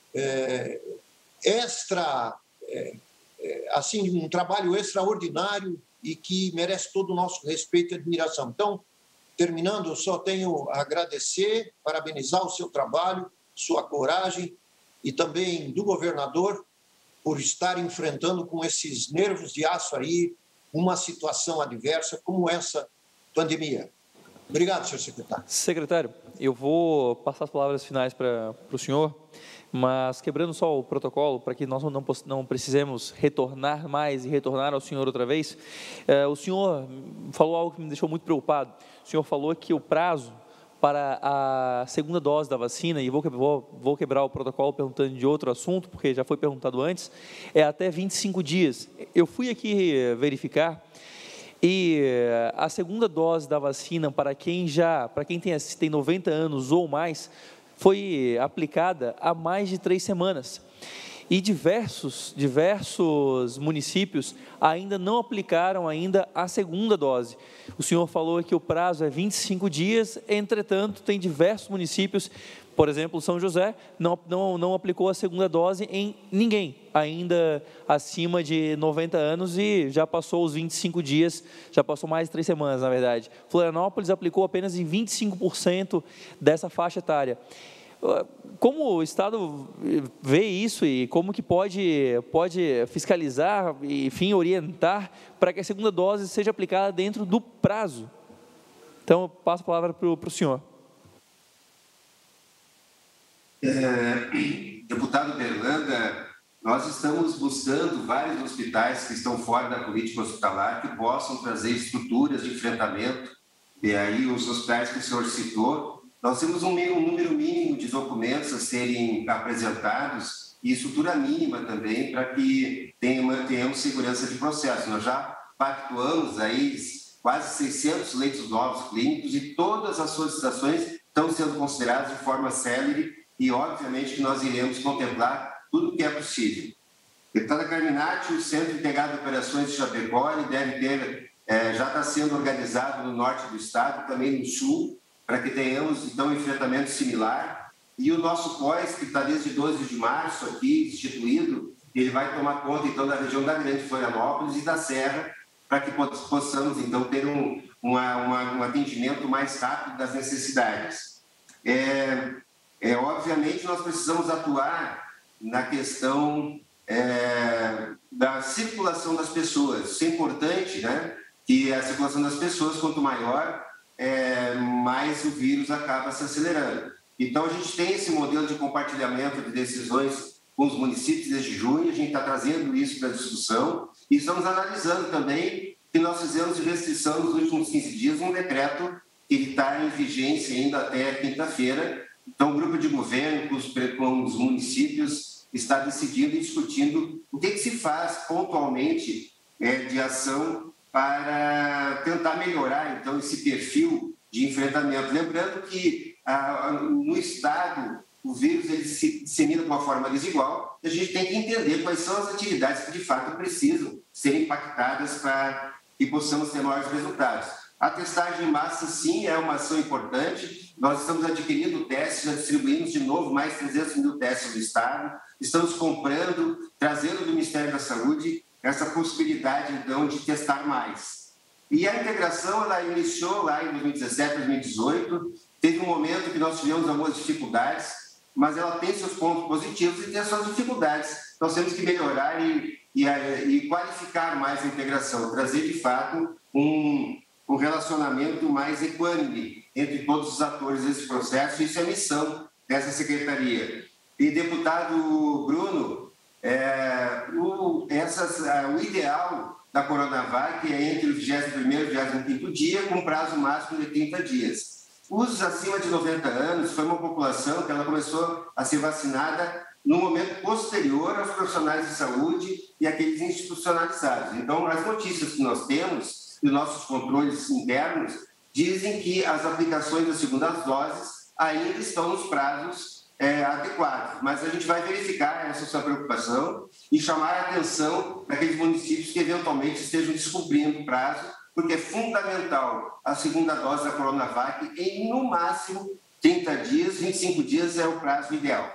um trabalho extraordinário e que merece todo o nosso respeito e admiração. Então, terminando, eu só tenho a agradecer, parabenizar o seu trabalho, sua coragem e também do governador por estar enfrentando com esses nervos de aço aí uma situação adversa como essa pandemia. Obrigado, senhor secretário. Secretário, eu vou passar as palavras finais para o senhor, mas quebrando só o protocolo, para que nós não precisemos retornar mais e retornar ao senhor outra vez, o senhor falou algo que me deixou muito preocupado. O senhor falou que o prazo para a segunda dose da vacina, e vou quebrar o protocolo perguntando de outro assunto, porque já foi perguntado antes, é até 25 dias. Eu fui aqui verificar, e a segunda dose da vacina para quem tem 90 anos ou mais foi aplicada há mais de 3 semanas. E diversos municípios ainda não aplicaram a segunda dose. O senhor falou que o prazo é 25 dias, entretanto, tem diversos municípios, por exemplo, São José, não aplicou a segunda dose em ninguém, ainda acima de 90 anos e já passou os 25 dias, já passou mais de 3 semanas, na verdade. Florianópolis aplicou apenas em 25% dessa faixa etária. Como o Estado vê isso e como que pode fiscalizar e, enfim, orientar para que a segunda dose seja aplicada dentro do prazo? Então, eu passo a palavra para o senhor. Deputado Berlanda, nós estamos buscando vários hospitais que estão fora da política hospitalar que possam trazer estruturas de enfrentamento, e aí os hospitais que o senhor citou. Nós temos um número mínimo de documentos a serem apresentados e estrutura mínima também para que tenhamos segurança de processo. Nós já pactuamos aí quase 600 leitos novos clínicos e todas as solicitações estão sendo consideradas de forma célere e, obviamente, que nós iremos contemplar tudo o que é possível. Deputada Carminati, o Centro Integrado de Operações de Chapecó, ele deve ter, já está sendo organizado no norte do estado, também no sul, para que tenhamos, então, um enfrentamento similar. E o nosso COIS, que está desde 12 de março aqui instituído, ele vai tomar conta, então, da região da Grande Florianópolis e da Serra, para que possamos, então, ter um atendimento mais rápido das necessidades. Obviamente, nós precisamos atuar na questão da circulação das pessoas. Isso é importante, né? Que a circulação das pessoas, quanto maior, mais o vírus acaba se acelerando. Então, a gente tem esse modelo de compartilhamento de decisões com os municípios desde junho, a gente está trazendo isso para a discussão e estamos analisando também que nós fizemos de restrição nos últimos 15 dias um decreto que está em vigência ainda até quinta-feira. Então, o grupo de governo com os municípios está decidindo e discutindo o que se faz pontualmente de ação para tentar melhorar, então, esse perfil de enfrentamento. Lembrando que no Estado o vírus ele se dissemina de uma forma desigual e a gente tem que entender quais são as atividades que, de fato, precisam ser impactadas para que possamos ter maiores resultados. A testagem em massa, sim, é uma ação importante. Nós estamos adquirindo testes, já distribuímos de novo mais 300 mil testes do Estado. Estamos comprando, trazendo do Ministério da Saúde essa possibilidade, então, de testar mais. E a integração, ela iniciou lá em 2017, 2018. Teve um momento que nós tivemos algumas dificuldades, mas ela tem seus pontos positivos e tem as suas dificuldades. Nós temos que melhorar e qualificar mais a integração, trazer, de fato, um relacionamento mais equânime entre todos os atores desse processo. Isso é a missão dessa secretaria. E, deputado Bruno, o ideal da Coronavac é entre o 21º e o 25º dia, com prazo máximo de 30 dias. Os acima de 90 anos foi uma população que ela começou a ser vacinada no momento posterior aos profissionais de saúde e aqueles institucionalizados. Então, as notícias que nós temos e nossos controles internos dizem que as aplicações das segundas doses ainda estão nos prazos adequados. Mas a gente vai verificar essa sua preocupação e chamar a atenção daqueles municípios que eventualmente estejam descumprindo o prazo, porque é fundamental a segunda dose da Coronavac em, no máximo, 30 dias, 25 dias é o prazo ideal.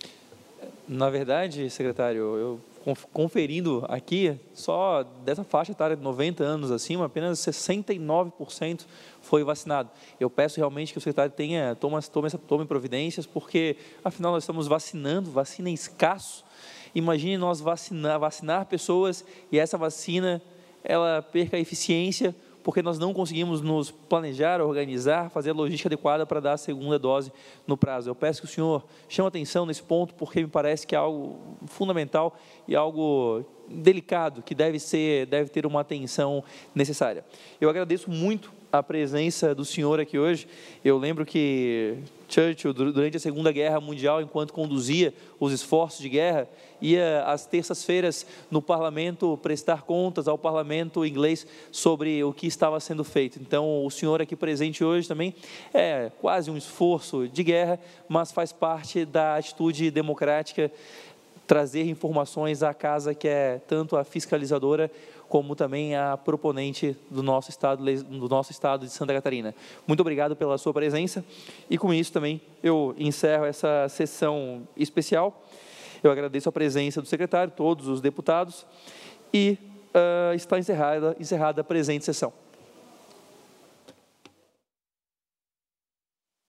Na verdade, secretário, eu conferindo aqui, só dessa faixa etária de 90 anos acima, apenas 69% foi vacinado. Eu peço realmente que o secretário tome providências, porque, afinal, nós estamos vacinando, vacina em escasso. Imagine nós vacinar pessoas e essa vacina ela perca a eficiência, porque nós não conseguimos nos planejar, organizar, fazer a logística adequada para dar a segunda dose no prazo. Eu peço que o senhor chame atenção nesse ponto, porque me parece que é algo fundamental e algo delicado, que deve ter uma atenção necessária. Eu agradeço muito a presença do senhor aqui hoje. Eu lembro que Churchill, durante a Segunda Guerra Mundial, enquanto conduzia os esforços de guerra, ia às terças-feiras no parlamento prestar contas ao parlamento inglês sobre o que estava sendo feito. Então, o senhor aqui presente hoje também é quase um esforço de guerra, mas faz parte da atitude democrática, trazer informações à casa, que é tanto a fiscalizadora como também a proponente do nosso estado de Santa Catarina. Muito obrigado pela sua presença e com isso também eu encerro essa sessão especial. Eu agradeço a presença do secretário, todos os deputados e está encerrada a presente sessão.